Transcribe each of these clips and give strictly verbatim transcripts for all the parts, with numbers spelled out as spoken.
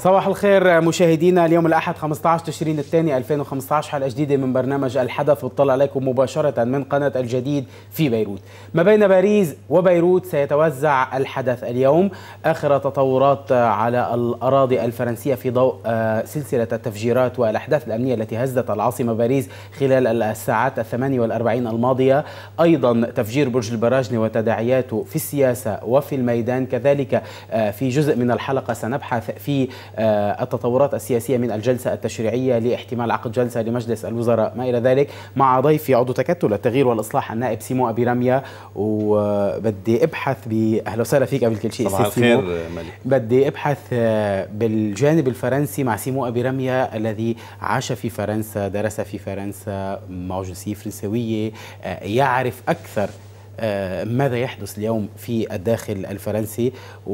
صباح الخير مشاهدينا. اليوم الأحد خمسة عشر تشرين الثاني ألفين وخمسة عشر، حلقة جديدة من برنامج الحدث، بتطلع عليكم مباشرة من قناة الجديد في بيروت. ما بين باريس وبيروت سيتوزع الحدث اليوم. آخر تطورات على الأراضي الفرنسية في ضوء سلسلة التفجيرات والأحداث الأمنية التي هزت العاصمة باريس خلال الساعات الثمانية والأربعين الماضية. أيضا تفجير برج البراجني وتداعياته في السياسة وفي الميدان. كذلك في جزء من الحلقة سنبحث في التطورات السياسية من الجلسة التشريعية لاحتمال عقد جلسة لمجلس الوزراء ما إلى ذلك، مع ضيفي عضو تكتل التغيير والإصلاح النائب سيمو أبي رمية. وبدي أبحث ب أهلا وسهلا فيك قبل كل شيء. صباح الخير ملك. بدي أبحث بالجانب الفرنسي مع سيمو أبي رمية الذي عاش في فرنسا، درس في فرنسا، معه جنسية فرنسوية، يعرف أكثر ماذا يحدث اليوم في الداخل الفرنسي،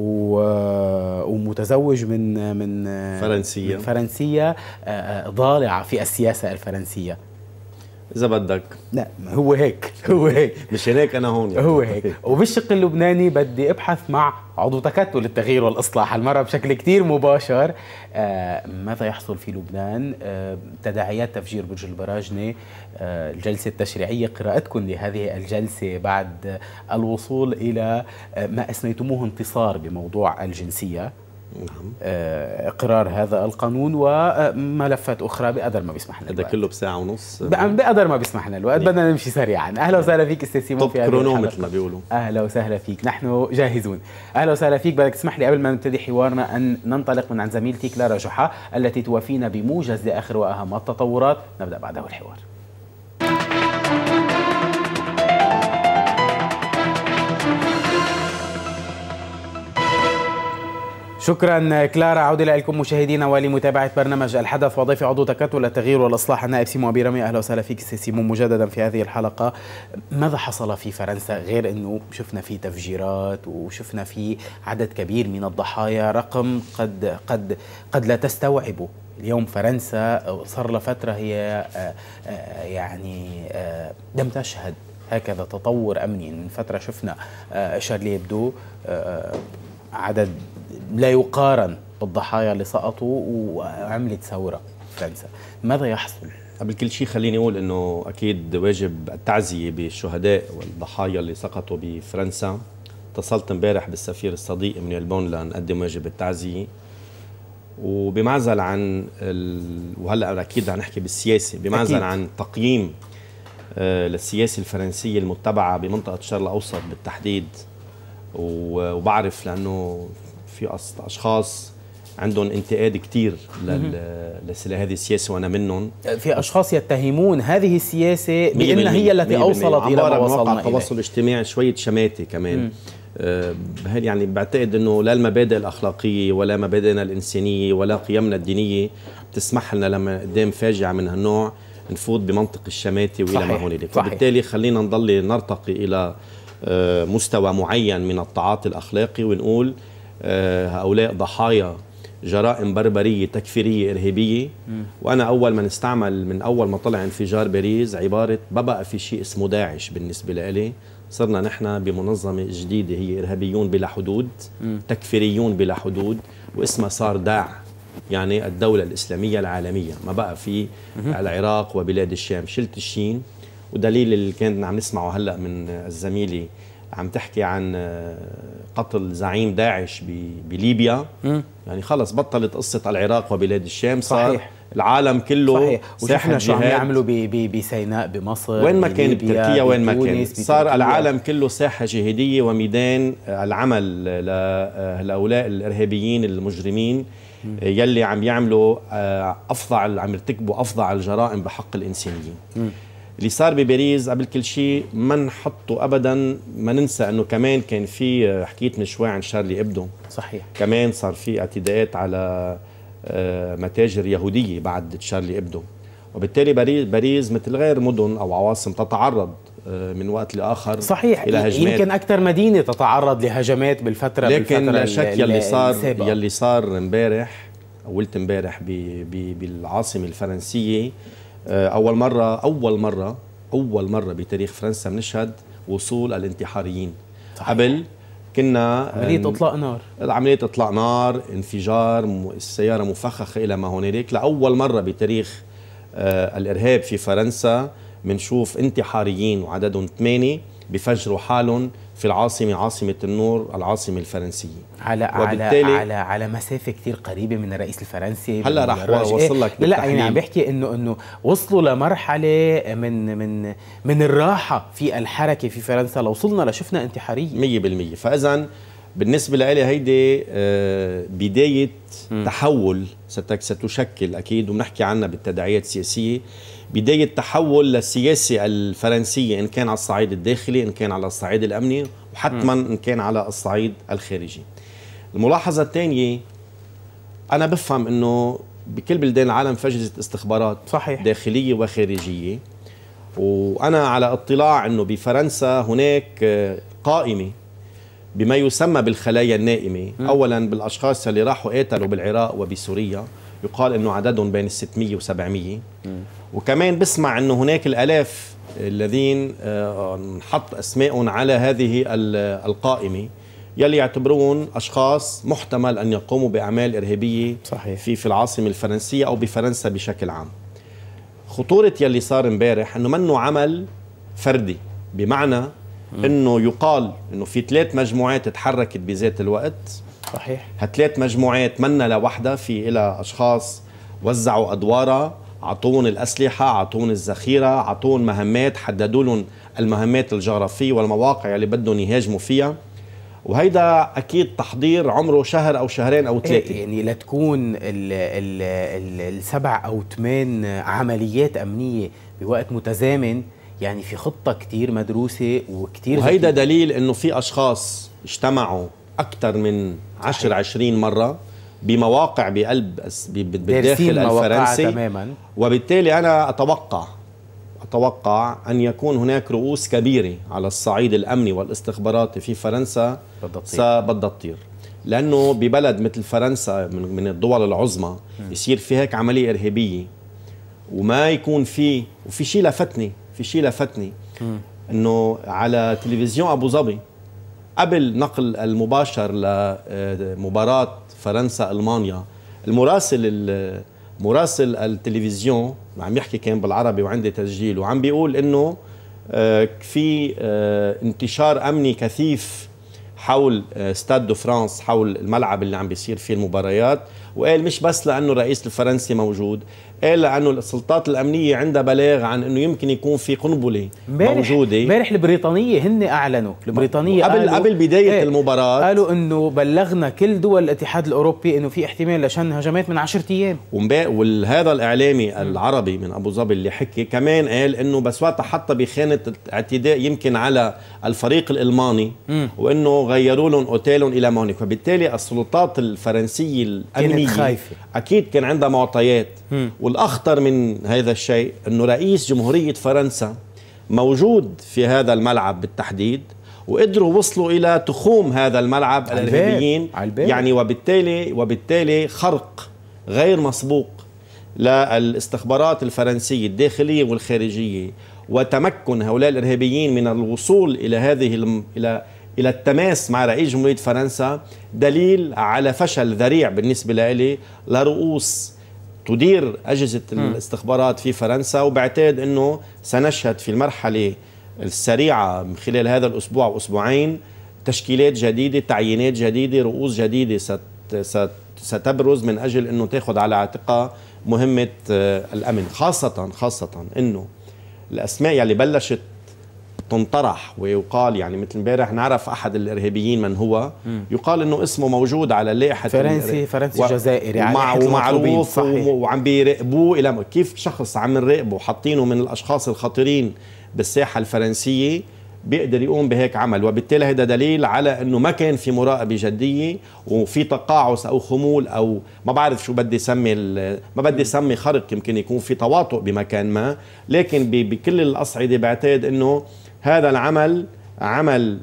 ومتزوج من من فرنسية من فرنسية ضالعة في السياسة الفرنسية إذا بدك. لا هو هيك هو هيك مش هيك أنا هون يعني. هو هيك. وبالشق اللبناني بدي أبحث مع عضو تكتل التغيير والإصلاح، المرة بشكل كتير مباشر. آه ماذا يحصل في لبنان؟ آه تداعيات تفجير برج البراجني، آه الجلسة التشريعية، قراءتكم لهذه الجلسة بعد الوصول إلى آه ما أسميتموه انتصار بموضوع الجنسية. نعم. اقرار هذا القانون وملفات اخرى بقدر ما بيسمح لنا هذا كله بساعه ونص، بقدر ما بيسمح لنا الوقت. بدنا نمشي سريعا. اهلا وسهلا فيك استاذ سيمون في كرونو مثل ما بيقولوا. اهلا وسهلا فيك، نحن جاهزون. اهلا وسهلا فيك. بدك تسمح لي قبل ما نبتدي حوارنا ان ننطلق من عند زميلتي كلارا جحا التي توافينا بموجز لاخر واهم التطورات. نبدا بعده الحوار. شكرا كلارا. عودة لكم مشاهدينا ولمتابعة برنامج الحدث، وضيفي عضو تكتل التغيير والإصلاح النائب سيمو أبي رمية. أهلا وسهلا فيك سيمو مجددا في هذه الحلقة. ماذا حصل في فرنسا غير أنه شفنا في تفجيرات وشفنا في عدد كبير من الضحايا، رقم قد قد قد لا تستوعبه؟ اليوم فرنسا صار لها فترة هي يعني لم تشهد هكذا تطور أمني. من فترة شفنا شارلي إبدو، عدد لا يقارن بالضحايا اللي سقطوا وعملت ثورة فرنسا. ماذا يحصل؟ قبل كل شيء خليني أقول أنه أكيد واجب التعزية بالشهداء والضحايا اللي سقطوا بفرنسا. اتصلت امبارح بالسفير الصديق من البون لنقدم واجب التعزية. وبمعزل عن ال... وهلا أكيد رح نحكي بالسياسة، بمعزل أكيد. عن تقييم آه للسياسة الفرنسية المتبعة بمنطقة الشرق الأوسط بالتحديد، وبعرف لأنه في أشخاص عندهم انتقاد كتير لهذه السياسة وأنا منهم. في أشخاص يتهمون هذه السياسة بأنها هي التي أوصلت إلى ما وصلنا إليه. التواصل الاجتماعي شوية شماتة كمان. آه يعني بعتقد أنه لا المبادئ الأخلاقية ولا مبادئنا الإنسانية ولا قيمنا الدينية تسمح لنا لما قدام فاجعة من هالنوع نفوت بمنطق الشماتة وإلى ما هنالك. فبالتالي خلينا نضل نرتقي إلى مستوى معين من التعاطي الأخلاقي ونقول هؤلاء ضحايا جرائم بربرية تكفيرية إرهابية. وأنا أول ما نستعمل من أول ما طلع انفجار باريس عبارة ما بقى في شيء اسمه داعش بالنسبة لي، صرنا نحن بمنظمة جديدة هي إرهابيون بلا حدود، تكفيريون بلا حدود، واسمها صار داع، يعني الدولة الإسلامية العالمية. ما بقى في العراق وبلاد الشام، شلت الشين. ودليل اللي كان عم نسمعه هلا من الزميلة عم تحكي عن قتل زعيم داعش بليبيا. م. يعني خلص بطلت قصة العراق وبلاد الشام، صار صحيح. العالم كله صحيح. وشفنا شو عم يعملوا بسيناء بمصر، وين ما كان بتركيا، وين ما كان صار العالم كله ساحة جهادية وميدان العمل لهؤلاء الإرهابيين المجرمين م. يلي عم يعملوا أفظع، عم يرتكبوا أفظع الجرائم بحق الإنسانية. م. اللي صار بباريس قبل كل شيء ما نحطه ابدا، ما ننسى انه كمان كان في، حكيت من شوي عن شارلي إبدو، صحيح، كمان صار في اعتداءات على متاجر يهوديه بعد شارلي إبدو. وبالتالي باريس باريس مثل غير مدن او عواصم تتعرض من وقت لاخر صحيح الى هجمات. يمكن اكثر مدينه تتعرض لهجمات بالفتره لكن لا شك يلي صار يلي صار امبارح قلت امبارح بالعاصمه الفرنسيه أول مرة أول مرة أول مرة بتاريخ فرنسا بنشهد وصول الانتحاريين. صحيح. قبل كنا عملية إطلاق نار عملية إطلاق نار، انفجار، السيارة مفخخة إلى ما هنالك. لأول مرة بتاريخ آه الإرهاب في فرنسا بنشوف انتحاريين وعددهم ثمانية بفجروا حالهم في العاصمة، عاصمة النور، العاصمة الفرنسية، على على على على مسافة كتير قريبة من الرئيس الفرنسي. هلا رح اوصل لك. لا لا يعني عم بحكي انه انه وصلوا لمرحلة من من من الراحة في الحركة في فرنسا لوصلنا لشفنا انتحارية مية بالمية. فإذا بالنسبة لي هيدي بداية م. تحول ستشكل أكيد، وبنحكي عنها بالتداعيات السياسية، بداية تحول للسياسة الفرنسية إن كان على الصعيد الداخلي، إن كان على الصعيد الأمني، وحتما إن كان على الصعيد الخارجي. الملاحظة الثانية، أنا بفهم إنه بكل بلدان العالم في أجهزة استخبارات صحيح. داخلية وخارجية، وأنا على اطلاع إنه بفرنسا هناك قائمة بما يسمى بالخلايا النائمة. م. أولا بالأشخاص اللي راحوا قاتلوا بالعراق وبسوريا، يقال إنه عددهم بين ستمية وسبعمية. م. وكمان بسمع إنه هناك الآلاف الذين نحط أسمائهم على هذه القائمة يلي يعتبرون أشخاص محتمل أن يقوموا بأعمال إرهابية صحيح. في في العاصمة الفرنسية أو بفرنسا بشكل عام. خطورة يلي صار امبارح إنه منه عمل فردي، بمعنى انه يقال انه في ثلاث مجموعات تحركت بذات الوقت. صحيح. هالثلاث مجموعات منا لوحدها، في إلى اشخاص وزعوا ادوارها، عطون الاسلحه، عطون الذخيره، عطون مهمات، حددوا لهم المهمات الجغرافيه والمواقع اللي بدهم يهاجموا فيها. وهيدا اكيد تحضير عمره شهر او شهرين او ثلاثه. يعني لتكون ال ال ال السبع او ثمان عمليات امنيه بوقت متزامن، يعني في خطة كتير مدروسة وكتير، وهيدا دليل انه في اشخاص اجتمعوا اكثر من عشر عشرين مرة بمواقع بقلب بالداخل الفرنسي تماما. وبالتالي انا اتوقع اتوقع ان يكون هناك رؤوس كبيرة على الصعيد الامني والاستخباراتي في فرنسا بدها تطير، لانه ببلد مثل فرنسا من الدول العظمى يصير في هيك عملية ارهابية وما يكون في. وفي شيء لفتني في شيء لفتني انه على تلفزيون ابو ظبي قبل نقل المباشر لمباراة فرنسا المانيا، المراسل مراسل التلفزيون عم يحكي كان بالعربي وعندي تسجيل، وعم بيقول انه في انتشار امني كثيف حول ستاد دو فرانس، حول الملعب اللي عم بيصير فيه المباريات. وقال مش بس لانه الرئيس الفرنسي موجود، قال لانه السلطات الامنيه عندها بلاغ عن انه يمكن يكون في قنبله موجوده. امبارح البريطانيه هن اعلنوا، البريطانيه قبل قالوا قبل بدايه ايه المباراه قالوا انه بلغنا كل دول الاتحاد الاوروبي انه في احتمال لشن هجمات من عشرة ايام. وهذا الاعلامي العربي من ابو ظبي اللي حكي كمان قال انه بس وقتها حتى بخانه اعتداء يمكن على الفريق الالماني، م. وانه غيروا لهم اوتيلهم الى مونيك. فبالتالي السلطات الفرنسيه الامنيه خايفة. اكيد كان عندها معطيات. م. والاخطر من هذا الشيء انه رئيس جمهوريه فرنسا موجود في هذا الملعب بالتحديد، وقدروا وصلوا الى تخوم هذا الملعب الارهابيين، يعني وبالتالي وبالتالي خرق غير مسبوق للاستخبارات الفرنسيه الداخليه والخارجيه، وتمكن هؤلاء الارهابيين من الوصول الى هذه الم... الى الى التماس مع رئيس جمهوريه فرنسا، دليل على فشل ذريع بالنسبه لي لرؤوس تدير أجهزة الاستخبارات في فرنسا. وبعتقد أنه سنشهد في المرحلة السريعة خلال هذا الأسبوع وأسبوعين تشكيلات جديدة، تعيينات جديدة، رؤوس جديدة ست ست ستبرز من أجل أنه تأخذ على عاتقها مهمة الأمن، خاصة خاصة أنه الأسماء يلي بلشت تنطرح ويقال، يعني مثل امبارح نعرف احد الارهابيين من هو، مم. يقال انه اسمه موجود على لائحه فرنسي فرنسي و... جزائري يعني ومعروف وعم بيراقبوه. الى كيف شخص عم نراقبه حاطينه من الاشخاص الخطيرين بالساحه الفرنسيه بيقدر يقوم بهيك عمل؟ وبالتالي هذا دليل على انه ما كان في مراقبه جديه وفي تقاعس او خمول او ما بعرف شو بدي سمي، ما بدي سمي خرق، يمكن يكون في تواطؤ بمكان ما، لكن بكل الاصعده بعتقد انه هذا العمل عمل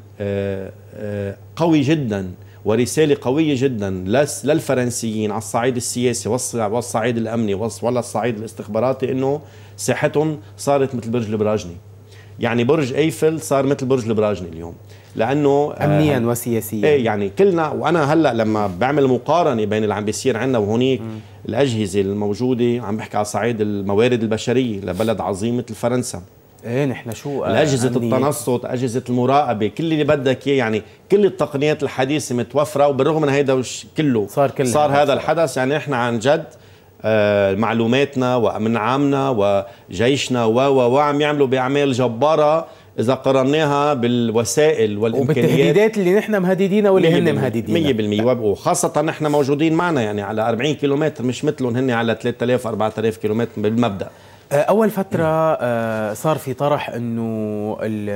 قوي جدا ورسالة قوية جدا للفرنسيين على الصعيد السياسي والصعيد الأمني ولا الصعيد الاستخباراتي، إنه ساحتهم صارت مثل برج البراجني. يعني برج ايفل صار مثل برج البراجني اليوم، لانه امنيا آه وسياسيا. ايه يعني كلنا، وانا هلا لما بعمل مقارنه بين اللي عم بيصير عندنا وهونيك، م. الاجهزه الموجوده، عم بحكي على صعيد الموارد البشريه لبلد عظيم مثل فرنسا. ايه نحن شو اجهزه التنصت، اجهزه المراقبه، كل اللي بدك اياه، يعني كل التقنيات الحديثه متوفره، وبالرغم من هيدا كله صار كل صار هذا الحدث. يعني احنا عن جد آه معلوماتنا وامن عامنا وجيشنا و و عم يعملوا باعمال جباره اذا قارناها بالوسائل والامكانيات وبالتهديدات اللي نحن مهددينها واللي هن مهددين مية بالمية. وخاصه نحن موجودين معنا يعني على أربعين كيلومتر، مش مثلهم هن على ثلاثة آلاف أربعة آلاف كيلومتر بالمبدا. أول فترة صار في طرح أنه ال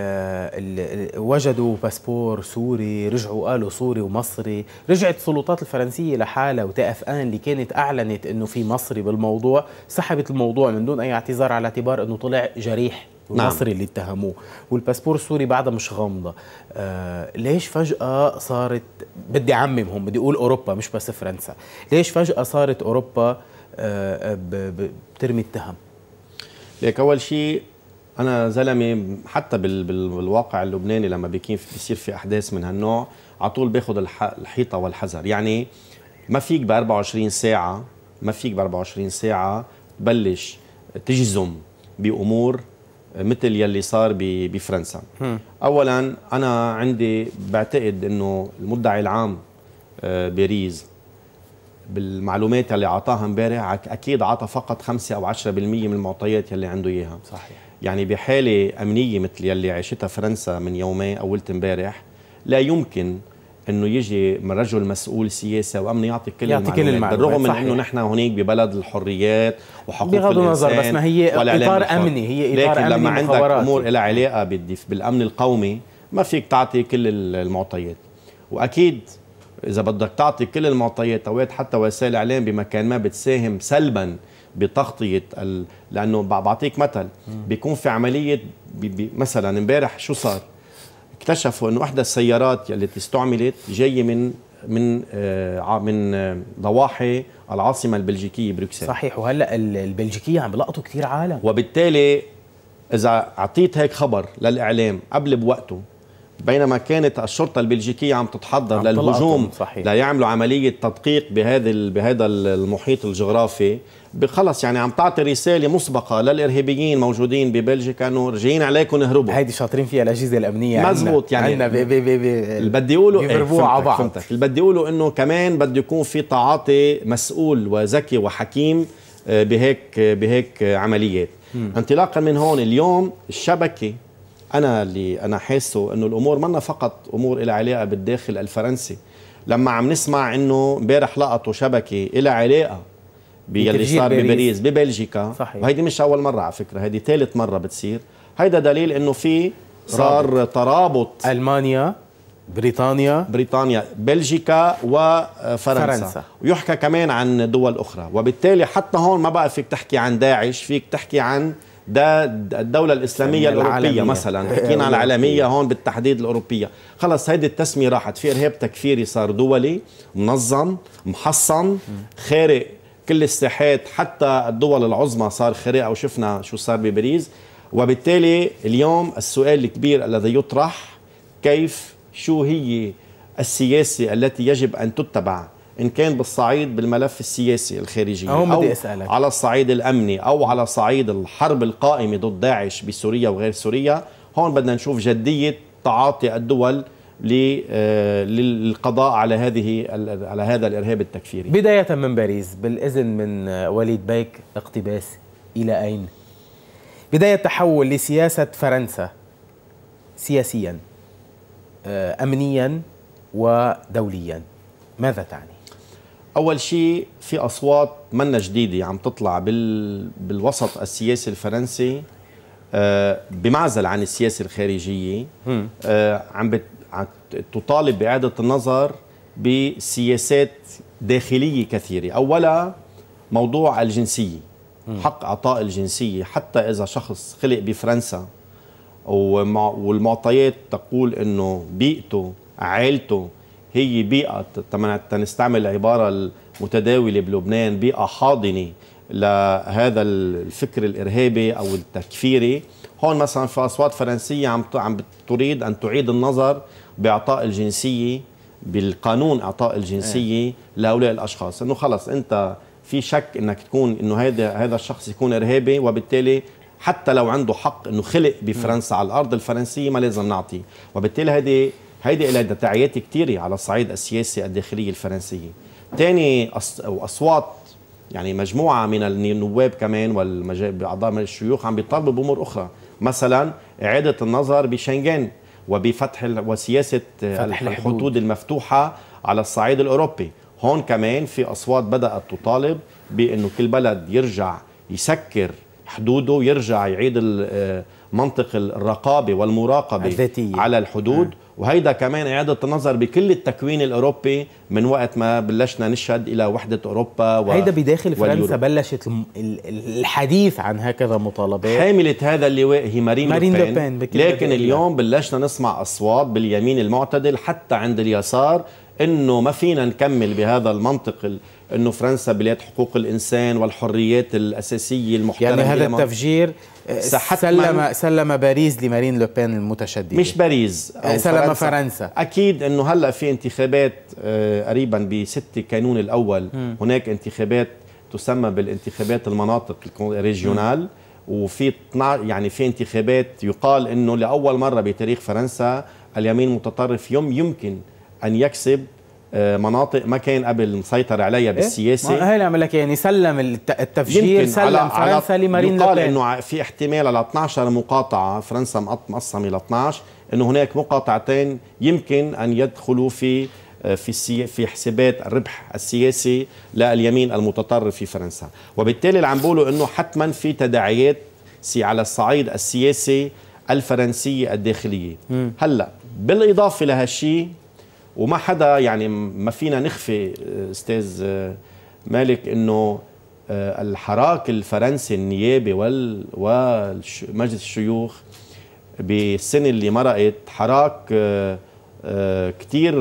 ال وجدوا باسبور سوري، رجعوا قالوا سوري ومصري، رجعت السلطات الفرنسية لحالها، وتي اف ان اللي كانت أعلنت أنه في مصري بالموضوع سحبت الموضوع من دون أي اعتذار على اعتبار أنه طلع جريح المصري نعم. اللي اتهموه، والباسبور السوري بعدها مش غامضة. آه ليش فجأة صارت، بدي أعممهم، بدي أقول أوروبا مش بس فرنسا، ليش فجأة صارت أوروبا آه بترمي التهم؟ ليك أول شيء أنا زلمة حتى بالواقع اللبناني لما بيكون بيصير في أحداث من هالنوع على طول باخذ الحيطة والحذر. يعني ما فيك ب أربعة وعشرين ساعة ما فيك ب أربعة وعشرين ساعة تبلش تجزم بأمور مثل يلي صار بفرنسا. أولا أنا عندي بعتقد أنه المدعي العام باريس بالمعلومات اللي عطاها امبارح اكيد عطى فقط خمسة او عشرة بالمية من المعطيات يلي عنده اياها. صحيح. يعني بحاله امنيه مثل يلي عاشتها فرنسا من يومين او ولت امبارح، لا يمكن انه يجي من رجل مسؤول سياسي وامن يعطي كل يعطي المعلومات, كل المعلومات. بالرغم من انه نحن هناك ببلد الحريات وحقوق بغض الانسان. النظر، بس ما هي اطار امني، هي اطار امني. لكن لما عندك امور لها يعني. علاقه بالامن القومي ما فيك تعطي كل المعطيات. واكيد إذا بدك تعطي كل المعطيات أوقات حتى وسائل الإعلام بمكان ما بتساهم سلبا بتغطية ال... لأنه بعطيك مثل، بيكون في عملية بي بي مثلا امبارح شو صار؟ اكتشفوا إنه إحدى السيارات التي استعملت جاية من من آه من آه ضواحي العاصمة البلجيكية بروكسل. صحيح. وهلا البلجيكية عم بلقطوا كثير عالم، وبالتالي إذا أعطيت هيك خبر للإعلام قبل بوقته، بينما كانت الشرطة البلجيكية عم تتحضر عم للهجوم ليعملوا عملية تدقيق بهذا بهذا المحيط الجغرافي، خلص يعني عم تعطي رسالة مسبقة للإرهابيين موجودين ببلجيكا انه رجعين عليكم اهربوا. هيدي شاطرين فيها الأجهزة الأمنية مزبوط. يعني عندنا بي بي بي بي اللي بدي اقوله بيضربوها على بعض. فهمتك. اللي بدي اقوله انه كمان بده يكون في تعاطي مسؤول وذكي وحكيم بهيك بهيك عمليات. م. انطلاقا من هون اليوم الشبكة، أنا اللي أنا حاسه إنه الأمور منا فقط أمور إلها علاقة بالداخل الفرنسي. لما عم نسمع إنه امبارح لقطوا شبكة إلها علاقة باللي صار بباريس ببلجيكا، وهيدي مش أول مرة على فكرة، هيدي ثالث مرة بتصير. هيدا دليل إنه في صار رابط. ترابط ألمانيا، بريطانيا بريطانيا بلجيكا وفرنسا، فرنسا. ويحكى كمان عن دول أخرى. وبالتالي حتى هون ما بقى فيك تحكي عن داعش، فيك تحكي عن ده الدولة الإسلامية الأوروبية العالمية. مثلا حكينا على العالمية هون بالتحديد الأوروبية. خلص هيدي التسمية راحت. في إرهاب تكفيري صار دولي منظم محصن خارق كل الساحات، حتى الدول العظمى صار خارقها، وشفنا شو صار بباريس. وبالتالي اليوم السؤال الكبير الذي يطرح، كيف شو هي السياسة التي يجب أن تتبع، إن كان بالصعيد بالملف السياسي الخارجي أو, أو على الصعيد الأمني أو على صعيد الحرب القائمة ضد داعش بسوريا وغير سوريا. هون بدنا نشوف جدية تعاطي الدول للقضاء على هذه على هذا الإرهاب التكفيري. بداية من باريس، بالإذن من وليد بيك، اقتباس إلى أين؟ بداية تحول لسياسة فرنسا سياسيا أمنيا ودوليا، ماذا تعني؟ أول شيء في أصوات منا جديدة عم تطلع بال... بالوسط السياسي الفرنسي آه بمعزل عن السياسة الخارجية، آه عم, بت... عم تطالب بإعادة النظر بسياسات داخلية كثيرة. أولا موضوع الجنسية، حق إعطاء الجنسية حتى إذا شخص خلق بفرنسا ومع... والمعطيات تقول إنه بيئته عائلته هي بيئة، تنستعمل العبارة المتداولة بلبنان، بيئة حاضنة لهذا الفكر الإرهابي أو التكفيري. هون مثلا في اصوات فرنسيه عم عم تريد ان تعيد النظر باعطاء الجنسيه، بالقانون اعطاء الجنسيه اه. لهؤلاء الاشخاص، انه خلص انت في شك انك تكون انه هذا هذا الشخص يكون ارهابي، وبالتالي حتى لو عنده حق انه خلق بفرنسا على الارض الفرنسيه ما لازم نعطيه، وبالتالي هذه هيدي لها تداعيات كثيره على الصعيد السياسي الداخليه الفرنسيه. ثاني اصوات يعني مجموعه من النواب كمان والاعضاء من الشيوخ عم بيطالبوا بامور اخرى، مثلا اعاده النظر بشنغن وبفتح وسياسه الحدود المفتوحه على الصعيد الاوروبي. هون كمان في اصوات بدات تطالب بانه كل بلد يرجع يسكر حدوده، يرجع يعيد منطق الرقابه والمراقبه الذاتية على الحدود. م. وهيدا كمان إعادة النظر بكل التكوين الأوروبي من وقت ما بلشنا نشهد إلى وحدة أوروبا و... هيدا بداخل فرنسا بلشت الحديث عن هكذا مطالبات. حاملة هذا اللواء هي مارين, مارين لو بين، لكن اليوم بلشنا نسمع أصوات باليمين المعتدل حتى عند اليسار إنه ما فينا نكمل بهذا المنطق ال... إنه فرنسا بلاد حقوق الإنسان والحريات الأساسية المحترمة. يعني هذا التفجير سلم سلم باريس لمارين لو بين المتشددة، مش باريس أو سلم فرنسا. فرنسا أكيد إنه هلأ في انتخابات قريبا بستة كانون الأول. م. هناك انتخابات تسمى بالانتخابات المناطق الريجيونال، وفي يعني في انتخابات يقال إنه لأول مرة بتاريخ فرنسا اليمين المتطرف يوم يمكن أن يكسب مناطق ما كان قبل مسيطر عليها بالسياسة. إيه؟ هاي اللي عم لك يعني سلم التفجير، سلم فرنسا لمارين لو بين. يقال انه في احتمال على اثنعش مقاطعة، فرنسا مقسمة ل اثنعش، انه هناك مقاطعتين يمكن ان يدخلوا في في في حسابات الربح السياسي لليمين المتطرف في فرنسا. وبالتالي اللي عم بقوله انه حتما في تداعيات على الصعيد السياسي الفرنسية الداخلية. م. هلا بالاضافة لهالشيء، وما حدا يعني ما فينا نخفي استاذ مالك انه الحراك الفرنسي النيابي ومجلس الشيوخ بالسنه اللي مرقت حراك كتير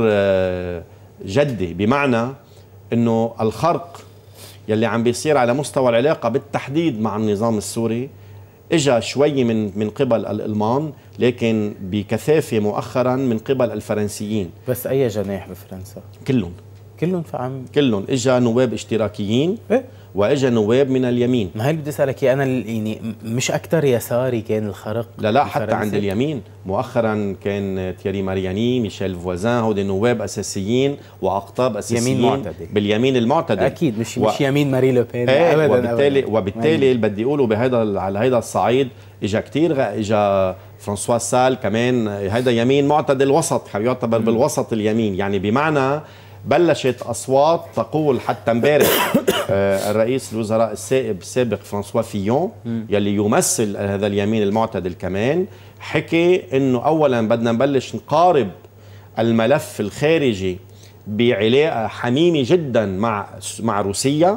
جدي، بمعنى انه الخرق يلي عم بيصير على مستوى العلاقه بالتحديد مع النظام السوري اجى شوي من من قبل الالمان، لكن بكثافه مؤخرا من قبل الفرنسيين. بس اي جناح بفرنسا؟ كلهم كلهم فعم كلهم اجى نواب اشتراكيين إيه؟ واجى نواب من اليمين. ما هي اللي بدي اسالك انا يعني مش اكثر يساري كان الخرق؟ لا لا حتى عند اليمين مؤخرا كان تيري مارياني، ميشيل فوازان، هودي نواب اساسيين واقطاب اساسيين يمين معتدل. باليمين المعتدل اكيد مش و... مش يمين ماري لو بين ايه ابدا. وبالتالي أبداً. وبالتالي اللي بدي اقوله بهذا على هذا الصعيد اجى كثير اجى فرانسوا سال كمان، هذا يمين معتدل وسط، يعتبر م. بالوسط اليمين، يعني بمعنى بلشت اصوات تقول حتى امبارح الرئيس الوزراء السابق السابق فرانسوا فيون يلي يمثل هذا اليمين المعتدل كمان حكي انه اولا بدنا نبلش نقارب الملف الخارجي بعلاقه حميمه جدا مع مع روسيا.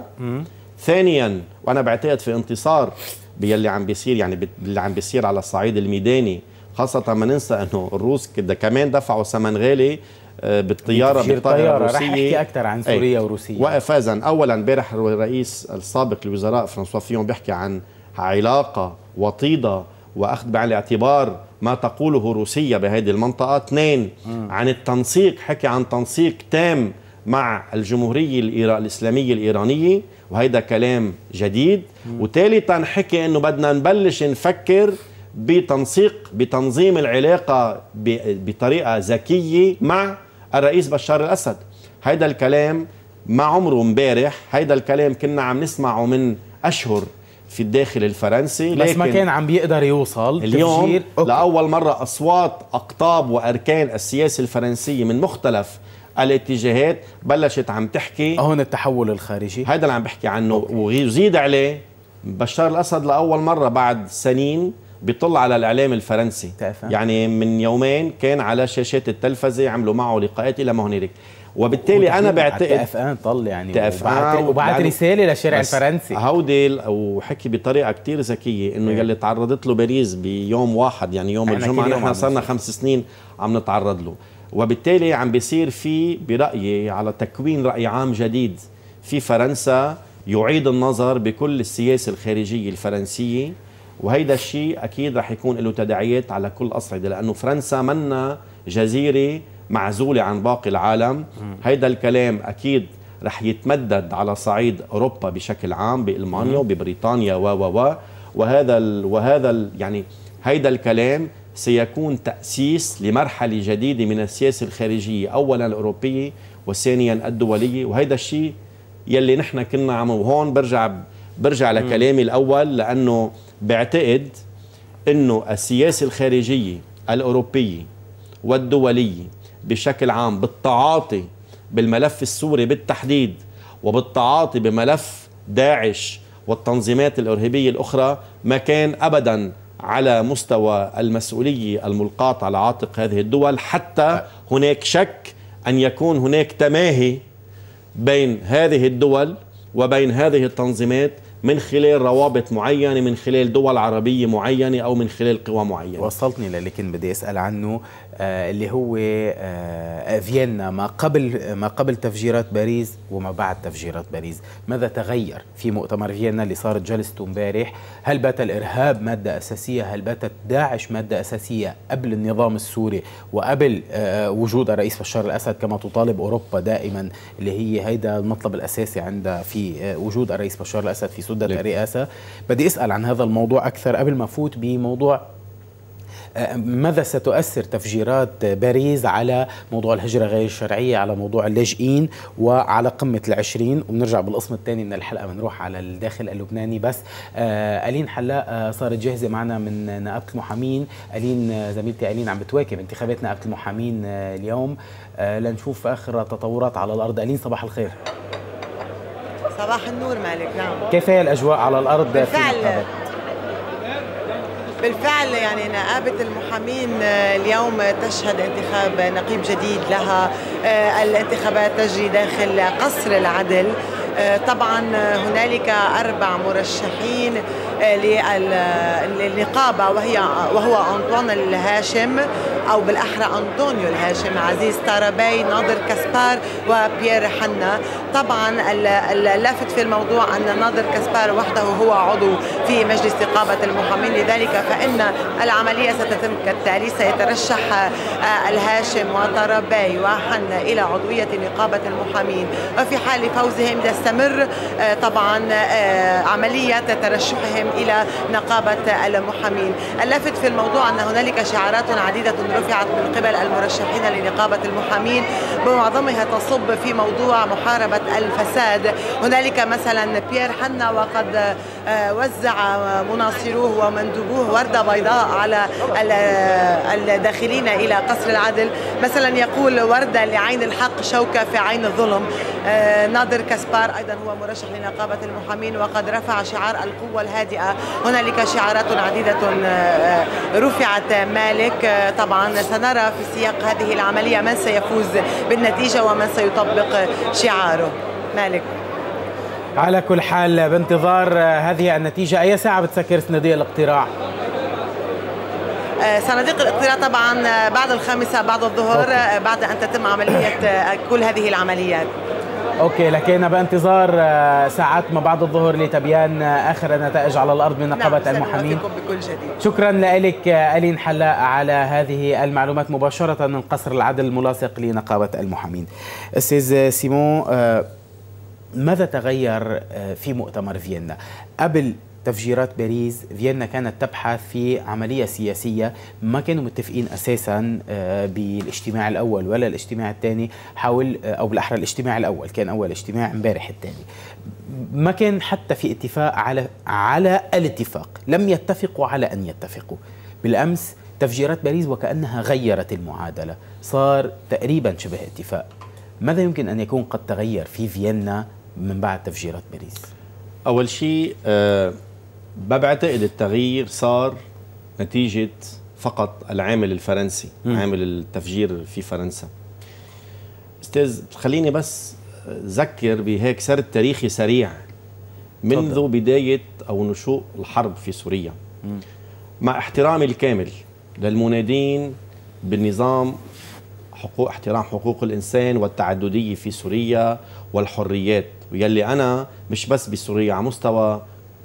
ثانيا وانا بعتقد في انتصار باللي عم بيصير، يعني اللي عم بيصير على الصعيد الميداني، خاصه ما ننسى انه الروس كمان دفعوا ثمن غالي بالطياره بالطائره الروسيه. رح احكي اكثر عن سوريا وروسيا. وفازا اولا امبارح الرئيس السابق للوزراء فرانسوا فيون بيحكي عن علاقه وطيده واخذ بعين الاعتبار ما تقوله روسيا بهذه المنطقه. اثنين م. عن التنسيق، حكي عن تنسيق تام مع الجمهوريه الاسلاميه الايرانيه، وهيدا كلام جديد. م. وثالثا حكي انه بدنا نبلش نفكر بتنسيق بتنظيم العلاقه بطريقه ذكيه مع الرئيس بشار الاسد. هيدا الكلام ما عمره امبارح، هيدا الكلام كنا عم نسمعه من اشهر في الداخل الفرنسي، بس ما كان عم بيقدر يوصل. اليوم لاول مره اصوات اقطاب واركان السياسه الفرنسيه من مختلف الاتجاهات بلشت عم تحكي. هون التحول الخارجي هيدا اللي عم بحكي عنه. أوكي. ويزيد عليه بشار الاسد لاول مره بعد سنين بيطلع على الاعلام الفرنسي. تأفهم. يعني من يومين كان على شاشات التلفزه عملوا معه لقاءات الى ما هنالك. وبالتالي انا بعتقد تأفان طل يعني وبعت, وبعت رساله للشارع الفرنسي هودي، وحكي بطريقه كتير ذكيه انه يلي تعرضت له باريس بيوم واحد، يعني يوم الجمعه، نحن صرنا خمس سنين عم نتعرض له. وبالتالي عم بيصير في برايي على تكوين راي عام جديد في فرنسا يعيد النظر بكل السياسه الخارجيه الفرنسيه وهيدا الشيء اكيد رح يكون له تداعيات على كل الاصعده، لانه فرنسا منا جزيره معزوله عن باقي العالم. هيدا الكلام اكيد رح يتمدد على صعيد اوروبا بشكل عام، بالمانيا وببريطانيا و و و وهذا ال وهذا ال يعني هيدا الكلام سيكون تأسيس لمرحلة جديدة من السياسة الخارجية، أولا الأوروبية وثانيا الدولية. وهيدا الشيء يلي نحن كنا عم، وهون برجع برجع لكلامي الأول، لأنه بعتقد أنه السياسة الخارجية الأوروبية والدولية بشكل عام بالتعاطي بالملف السوري بالتحديد، وبالتعاطي بملف داعش والتنظيمات الإرهابية الأخرى، ما كان أبداً على مستوى المسؤولية الملقاة على عاتق هذه الدول، حتى هناك شك أن يكون هناك تماهي بين هذه الدول وبين هذه التنظيمات من خلال روابط معينة، من خلال دول عربية معينة، أو من خلال قوى معينة. وصلتني للي بدي أسأل عنه، آه اللي هو آه فيينا ما قبل ما قبل تفجيرات باريس وما بعد تفجيرات باريس. ماذا تغير في مؤتمر فيينا اللي صارت جلسته امبارح؟ هل بات الإرهاب مادة أساسية؟ هل باتت داعش مادة أساسية قبل النظام السوري وقبل آه وجود الرئيس بشار الأسد كما تطالب أوروبا دائما، اللي هي هيدا المطلب الأساسي عند في آه وجود الرئيس بشار الأسد في سدة الرئاسة؟ بدي أسأل عن هذا الموضوع أكثر قبل ما أفوت بموضوع ماذا ستؤثر تفجيرات باريس على موضوع الهجرة غير الشرعية، على موضوع اللاجئين، وعلى قمة العشرين. وبنرجع بالقسم الثاني من الحلقة بنروح على الداخل اللبناني. بس آه ألين حلاق صارت جاهزة معنا من نقابة المحامين. ألين زميلتي ألين عم بتواكب انتخابات نقابة المحامين آه اليوم آه لنشوف آخر تطورات على الأرض. ألين صباح الخير. صباح النور مالك. نعم، كيف هي الأجواء على الأرض؟ بالفعل بالفعل يعني نقابة المحامين اليوم تشهد انتخاب نقيب جديد لها. الانتخابات تجري داخل قصر العدل. طبعا هنالك أربع مرشحين للنقابة، وهي وهو أنطوان الهاشم، أو بالأحرى أنطونيو الهاشم، عزيز طرابي، ناظر كاسبار، وبيير حنا. طبعا اللافت في الموضوع أن ناظر كاسبار وحده هو عضو في مجلس نقابة المحامين، لذلك فإن العملية ستتم كالتالي: سيترشح الهاشم وطرابي وحنا إلى عضوية نقابة المحامين، وفي حال فوزهم تستمر طبعا عملية ترشحهم إلى نقابة المحامين. اللافت في الموضوع أن هنالك شعارات عديدة رفعت من قبل المرشحين لنقابة المحامين، بمعظمها تصب في موضوع محاربة الفساد. هنالك مثلا بيير حنا وقد وزع مناصروه ومندوبوه وردة بيضاء على الداخلين إلى قصر العدل. مثلا يقول: وردة لعين الحق، شوكة في عين الظلم. ناظر كاسبار أيضا هو مرشح لنقابة المحامين وقد رفع شعار القوة الهادئة. هنالك شعارات عديدة رفعت مالك. طبعا سنرى في سياق هذه العملية من سيفوز بالنتيجة ومن سيطبق شعاره. مالك. على كل حال بانتظار هذه النتيجة. أي ساعة بتسكر صناديق الاقتراع؟ صناديق الاقتراع طبعا بعد الخامسة بعد الظهر. أوكي. بعد أن تتم عملية كل هذه العمليات. اوكي، لكن بانتظار ساعات ما بعد الظهر لتبيان اخر النتائج على الارض من نقابه نعم، المحامين. بكل جديد. شكرا لك ألين حلاق على هذه المعلومات مباشره من قصر العدل الملاصق لنقابه المحامين. استاذ سيمون، ماذا تغير في مؤتمر فيينا؟ قبل تفجيرات باريس فيينا كانت تبحث في عملية سياسية، ما كانوا متفقين أساسا بالاجتماع الأول ولا الاجتماع الثاني، حاول أو بالأحرى الاجتماع الأول كان أول اجتماع امبارح، الثاني ما كان حتى في اتفاق على على الاتفاق، لم يتفقوا على أن يتفقوا. بالأمس تفجيرات باريس وكأنها غيرت المعادلة، صار تقريبا شبه اتفاق. ماذا يمكن أن يكون قد تغير في فيينا من بعد تفجيرات باريس؟ أول شيء أه ما بعتقد التغيير صار نتيجة فقط العامل الفرنسي، م. عامل التفجير في فرنسا. أستاذ خليني بس أذكر بهيك سرد تاريخي سريع منذ طبعا. بداية أو نشوء الحرب في سوريا، م. مع احترامي الكامل للمنادين بالنظام، حقوق احترام حقوق الإنسان والتعددية في سوريا والحريات، ويلي أنا مش بس بسوريا على مستوى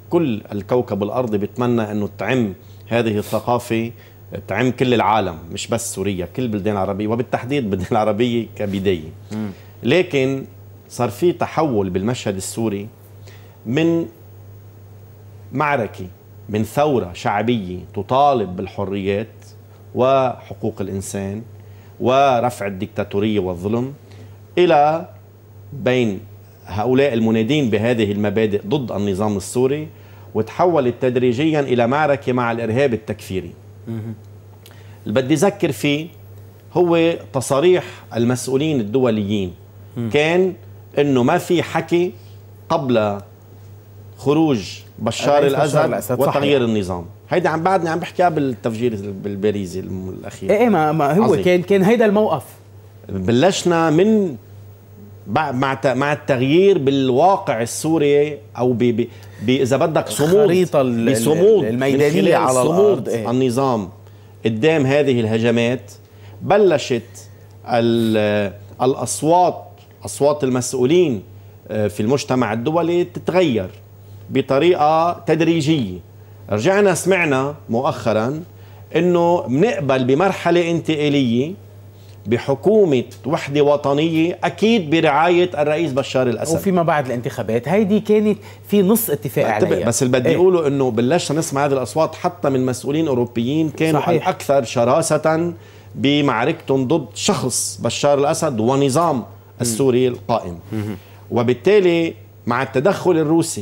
كل الكوكب الأرضي بيتمنى أنه تعم هذه الثقافة، تعم كل العالم مش بس سوريا، كل البلدان العربية وبالتحديد البلدان العربية كبداية. لكن صار في تحول بالمشهد السوري من معركة، من ثورة شعبية تطالب بالحريات وحقوق الإنسان ورفع الديكتاتورية والظلم، إلى بين هؤلاء المنادين بهذه المبادئ ضد النظام السوري، وتحولت تدريجيا إلى معركة مع الإرهاب التكفيري. اللي بدي أذكر فيه هو تصاريح المسؤولين الدوليين، كان إنه ما في حكي قبل خروج بشار الأسد وتغيير النظام. هيدي عم بعدني عم بحكيها بالتفجير بالباريزي الأخير. إيه ما, ما هو عظيم. كان كان هيدا الموقف. بلشنا من مع مع التغيير بالواقع السوري، او ب ب اذا بدك صمود الخريطه الميدانيه على الارض. إيه؟ النظام قدام هذه الهجمات بلشت الاصوات اصوات المسؤولين في المجتمع الدولي تتغير بطريقه تدريجيه. رجعنا سمعنا مؤخرا انه بنقبل بمرحله انتقاليه بحكومة وحدة وطنية أكيد برعاية الرئيس بشار الأسد، وفيما بعد الانتخابات. هيدي كانت في نص اتفاق عليها. بس اللي بدي أقوله إنه بلشنا نسمع هذه الأصوات حتى من مسؤولين أوروبيين كانوا صحيح. الأكثر شراسة بمعركتهم ضد شخص بشار الأسد ونظام السوري القائم. وبالتالي مع التدخل الروسي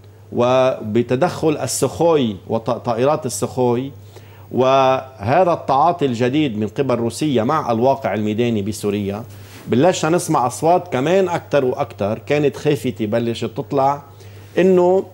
وبتدخل السخوي وطائرات السخوي وهذا التعاطي الجديد من قبل روسيا مع الواقع الميداني بسوريا، بلشنا نسمع أصوات كمان أكثر وأكثر كانت خافتي بلشت تطلع إنه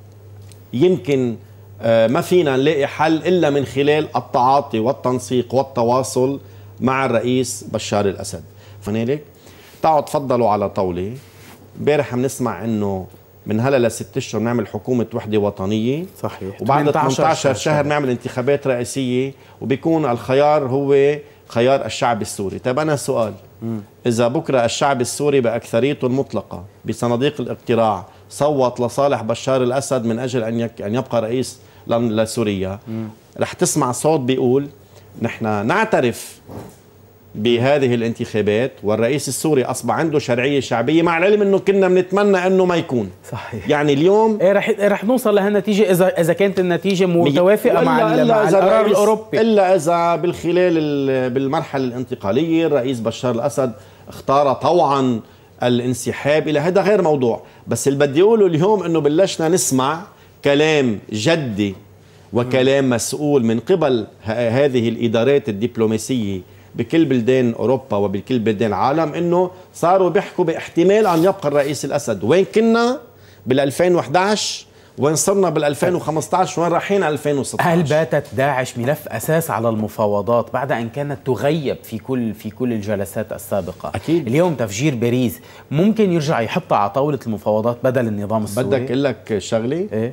يمكن ما فينا نلاقي حل إلا من خلال التعاطي والتنسيق والتواصل مع الرئيس بشار الأسد. فهنالك تعالوا تفضلوا على طاولة. امبارح عم نسمع إنه من هلا لست اشهر نعمل حكومه وحده وطنيه، صحيح، وبعد ثمانية عشر شهر نعمل انتخابات رئاسيه، وبيكون الخيار هو خيار الشعب السوري. طيب انا سؤال، مم. اذا بكره الشعب السوري باكثريته المطلقه بصناديق الاقتراع صوت لصالح بشار الاسد من اجل ان ان يبقى رئيس لسوريا، رح تسمع صوت بيقول نحن نعترف بهذه الانتخابات والرئيس السوري أصبح عنده شرعية شعبية، مع العلم أنه كنا بنتمنى أنه ما يكون. صحيح. يعني اليوم إيه رح رح نوصل لهالنتيجة إذا إذا كانت النتيجة متوافقة مع, مع القرار الأوروبي، إلا إذا بالخلال بالمرحلة الانتقالية الرئيس بشار الأسد اختار طوعا الانسحاب إلى هذا غير موضوع. بس اللي بدي أقوله اليوم أنه بلشنا نسمع كلام جدي وكلام مسؤول من قبل هذه الإدارات الدبلوماسية بكل بلدان أوروبا وبكل بلدان العالم، إنه صاروا بيحكوا باحتمال أن يبقى الرئيس الأسد. وين كنا بال ألفين وإحدى عشر؟ وين صرنا بال ألفين وخمسة عشر؟ وين رايحين ألفين وستة عشر؟ هل باتت داعش ملف أساس على المفاوضات بعد أن كانت تغيب في كل في كل الجلسات السابقة؟ أكيد. اليوم تفجير باريس ممكن يرجع يحطها على طاولة المفاوضات بدل النظام السوري؟ بدك أقول لك شغلة؟ إيه؟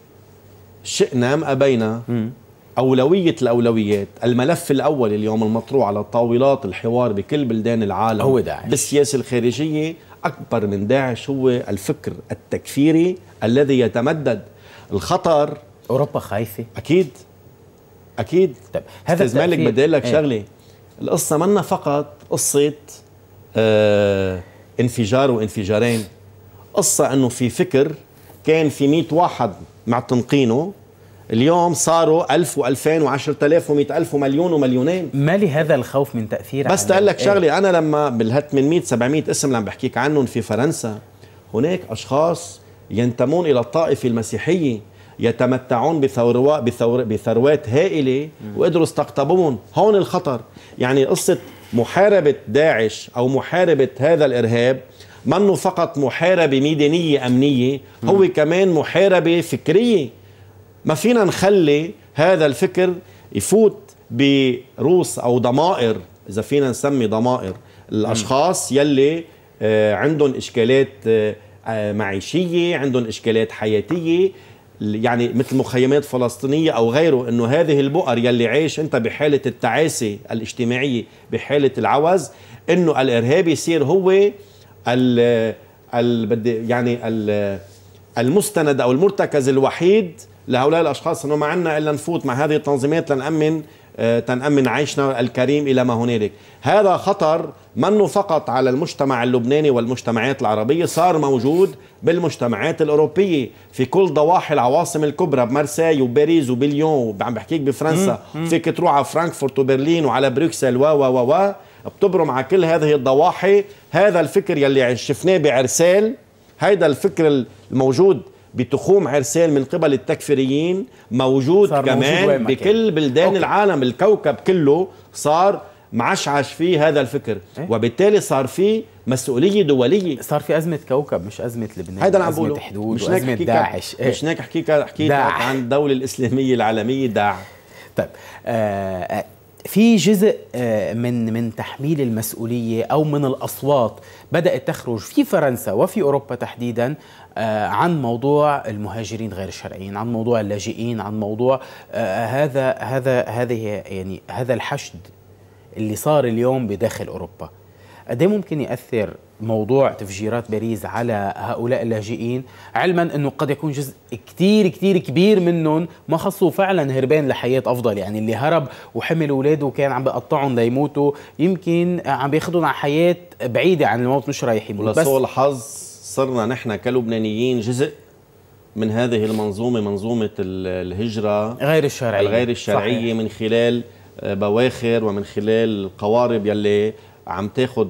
شئنا أم أبينا، أولوية الأولويات الملف الأول اليوم المطروح على طاولات الحوار بكل بلدان العالم هو داعش. بالسياسة الخارجية أكبر من داعش هو الفكر التكفيري الذي يتمدد. الخطر أوروبا خايفة أكيد أكيد. طيب هذا استاذ مالك بدي لك شغلة، القصة منا فقط قصة آه انفجار وانفجارين، قصة أنه في فكر كان في مئة واحد معتنقينه، اليوم صاروا ألف وألفين وعشرة آلاف ومئة ألف ومليون ومليونين. ما لهذا الخوف من تأثير؟ بس تقول لك شغلة، أنا لما بالهات من مئة سبعمئة اسم اللي عم بحكيك عنهم في فرنسا، هناك أشخاص ينتمون إلى الطائفة المسيحية يتمتعون بثروات بثور بثروات هائلة وقدروا استقطبوهم. هون الخطر. يعني قصة محاربة داعش أو محاربة هذا الإرهاب منه فقط محاربة ميدانية أمنية، هو م. كمان محاربة فكرية. ما فينا نخلي هذا الفكر يفوت بروس أو ضمائر، إذا فينا نسمي ضمائر الأشخاص يلي عندهم إشكالات معيشية، عندهم إشكالات حياتية، يعني مثل مخيمات فلسطينية أو غيره، إنه هذه البؤر يلي عايش أنت بحالة التعاسة الاجتماعية بحالة العوز، إنه الإرهاب يصير هو ال ال يعني ال المستند أو المرتكز الوحيد لهؤلاء الأشخاص، أنه ما عندنا إلا نفوت مع هذه التنظيمات لنأمن تنأمن عيشنا الكريم إلى ما هنالك. هذا خطر منه فقط على المجتمع اللبناني والمجتمعات العربية، صار موجود بالمجتمعات الأوروبية في كل ضواحي العواصم الكبرى، بمارسي وباريس وبليون، عم بحكيك بفرنسا، فيك تروح على فرانكفورت وبرلين وعلى بروكسل و و و بتبرم على كل هذه الضواحي. هذا الفكر يلي شفناه بعرسال، هيدا الفكر الموجود بتخوم عرسال من قبل التكفيريين موجود كمان موجود بكل بلدان أوكي. العالم، الكوكب كله صار معشعش فيه هذا الفكر إيه؟ وبالتالي صار فيه مسؤولية دولية، صار في أزمة كوكب مش أزمة لبنان، هيدا اللي عم أزمة بقوله. حدود وأزمة داعش إيه؟ مش هيك حكيك حكيت عن الدولة الإسلامية العالمية داع. طيب آه في جزء من من تحميل المسؤولية أو من الأصوات بدأت تخرج في فرنسا وفي أوروبا تحديدا عن موضوع المهاجرين غير الشرعيين، عن موضوع اللاجئين، عن موضوع هذا هذا هذه يعني هذا الحشد اللي صار اليوم بداخل أوروبا. قد ايه ممكن يأثر موضوع تفجيرات باريس على هؤلاء اللاجئين، علما انه قد يكون جزء كتير كتير كبير منهم ما خصوا فعلا هربان لحياة افضل، يعني اللي هرب وحمل اولاده وكان عم بيقطعهم ليموتوا يمكن عم بياخذهم على حياة بعيدة عن الموت، مش رايح يموت. ولسوء الحظ صرنا نحن كلبنانيين جزء من هذه المنظومة، منظومة الهجرة غير الشرعية الغير الشرعية صحيح. من خلال بواخر ومن خلال القوارب يلي عم تاخد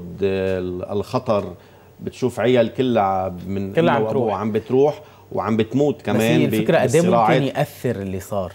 الخطر، بتشوف عيال كلها من كلها عم تروح عم بتروح وعم بتموت كمان. بس هي الفكرة قد ايه ممكن يأثر اللي صار؟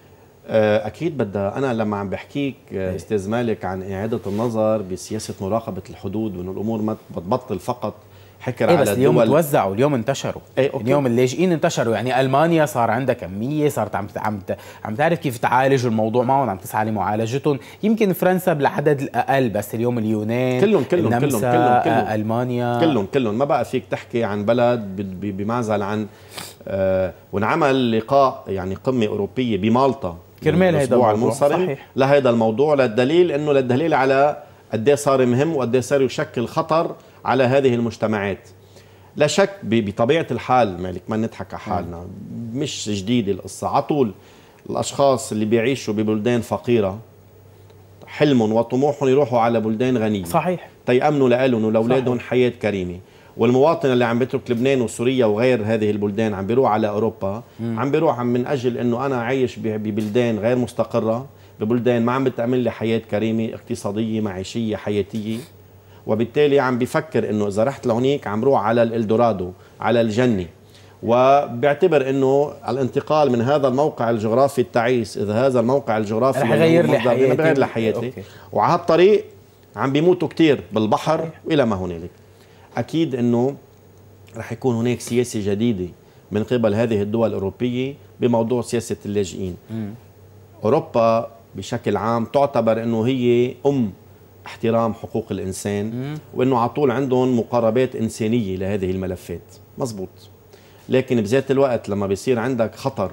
أكيد بدها. أنا لما عم بحكيك أستاذ مالك عن إعادة النظر بسياسة مراقبة الحدود وإنه الأمور ما بتبطل فقط حكر إيه على بس الدول. اليوم توزعوا، اليوم انتشروا. ايه اليوم اللاجئين انتشروا، يعني المانيا صار عندها كميه، صارت عم عم عم تعرف كيف تعالج الموضوع معهم، عم تسعى لمعالجتهم. يمكن فرنسا بالعدد الاقل، بس اليوم اليونان كلهم كلهم كلهم كلهم كلهم المانيا كلهم كلهم ما بقى فيك تحكي عن بلد بمعزل عن آه ونعمل لقاء يعني قمه اوروبيه بمالطا كرمال هيدا الموضوع المنصرم لهذا الموضوع، للدليل انه للدليل على قد ايه صار مهم وقد ايه صار يشكل خطر على هذه المجتمعات. لا شك بطبيعة الحال مالك ما نضحك على حالنا، مش جديدة القصة. عطول الأشخاص اللي بيعيشوا ببلدان فقيرة حلمهم وطموحهم يروحوا على بلدان غنية صحيح تيأمنوا لأهلهم ولأولادهم حياة كريمة. والمواطن اللي عم بيترك لبنان وسوريا وغير هذه البلدان عم بيروح على أوروبا، مم. عم بيروح من أجل أنه أنا عايش ببلدان غير مستقرة، ببلدان ما عم بتأمن لي حياة كريمة اقتصادية معيشية حياتية، وبالتالي عم بفكر انه اذا رحت لهونيك عم روح على الالدورادو، على الجنه. وبيعتبر انه الانتقال من هذا الموقع الجغرافي التعيس، اذا هذا الموقع الجغرافي رح يغير لي حياتي، بغير لي حياتي، وعلى هالطريق عم بيموتوا كثير بالبحر والى ما هنالك. اكيد انه رح يكون هناك سياسه جديده من قبل هذه الدول الاوروبيه بموضوع سياسه اللاجئين. م. اوروبا بشكل عام تعتبر انه هي ام احترام حقوق الإنسان، مم. وأنه على طول عندهم مقاربات إنسانية لهذه الملفات، مزبوط. لكن بذات الوقت لما بيصير عندك خطر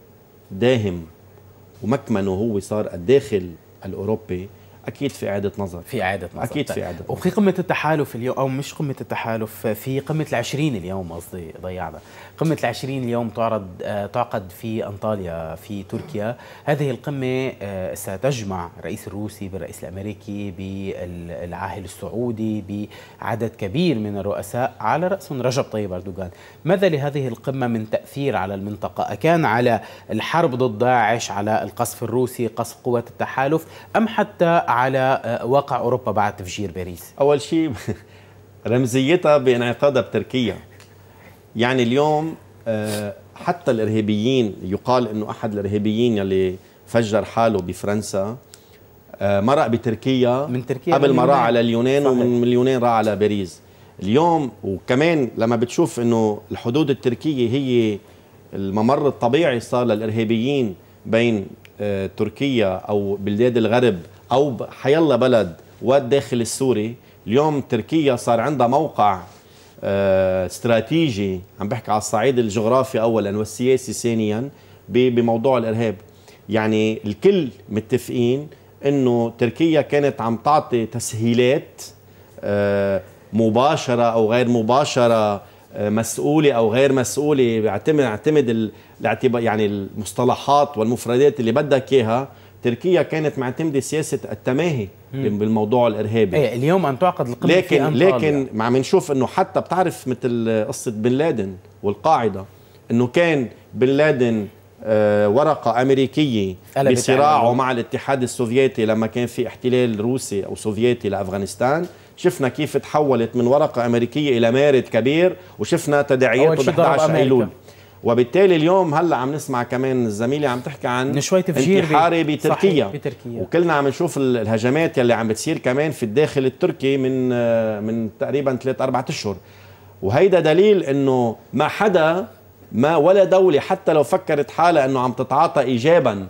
داهم ومكمنه هو صار الداخل الأوروبي، أكيد في إعادة نظر في إعادة نظر أكيد في إعادة نظر. وفي قمة التحالف اليوم، أو مش قمة التحالف، في قمة العشرين اليوم قصدي ضيعنا قمة العشرين اليوم تعرض تعقد في أنطاليا في تركيا. هذه القمة ستجمع الرئيس الروسي بالرئيس الأمريكي بالعاهل السعودي بعدد كبير من الرؤساء على رأسهم رجب طيب أردوغان. ماذا لهذه القمة من تأثير على المنطقة؟ أكان على الحرب ضد داعش، على القصف الروسي، قصف قوات التحالف، أم حتى على واقع أوروبا بعد تفجير باريس؟ أول شيء رمزيتها بانعقادها بتركيا. يعني اليوم حتى الإرهابيين، يقال أنه أحد الإرهابيين يلي فجر حاله بفرنسا مرق بتركيا من تركيا قبل ما راح على اليونان، صحيح. ومن اليونان راح على باريس. اليوم وكمان لما بتشوف أنه الحدود التركية هي الممر الطبيعي صار للإرهابيين بين تركيا أو بلدان الغرب أو حيالله بلد والداخل السوري. اليوم تركيا صار عندها موقع استراتيجي، عم بحكي على الصعيد الجغرافي أولا والسياسي ثانيا بموضوع الإرهاب. يعني الكل متفقين أنه تركيا كانت عم تعطي تسهيلات مباشرة أو غير مباشرة مسؤولة أو غير مسؤولة، بيعتمد اعتمد الاعتبار يعني المصطلحات والمفردات اللي بدك إياها. تركيا كانت معتمدة سياسة التماهي مم. بالموضوع الإرهابي. ايه اليوم أن تعقد القمة لكن في أنطاليا، لكن ما عم نشوف إنه حتى بتعرف مثل قصة بن لادن والقاعدة، إنه كان بن لادن آه ورقة أمريكية بصراعه مع الاتحاد السوفيتي لما كان في احتلال روسي أو سوفيتي لأفغانستان. شفنا كيف تحولت من ورقة أمريكية إلى مارد كبير، وشفنا تداعياته ب إحدى عشر أيلول. وبالتالي اليوم هلا عم نسمع كمان الزميلة عم تحكي عن شوي تفجير انتحاري بتركيا. بتركيا، وكلنا عم نشوف الهجمات يلي عم بتصير كمان في الداخل التركي من من تقريبا ثلاث أربعة أشهر. وهيدا دليل إنه ما حدا ما ولا دولة حتى لو فكرت حالها إنه عم تتعاطى إيجابا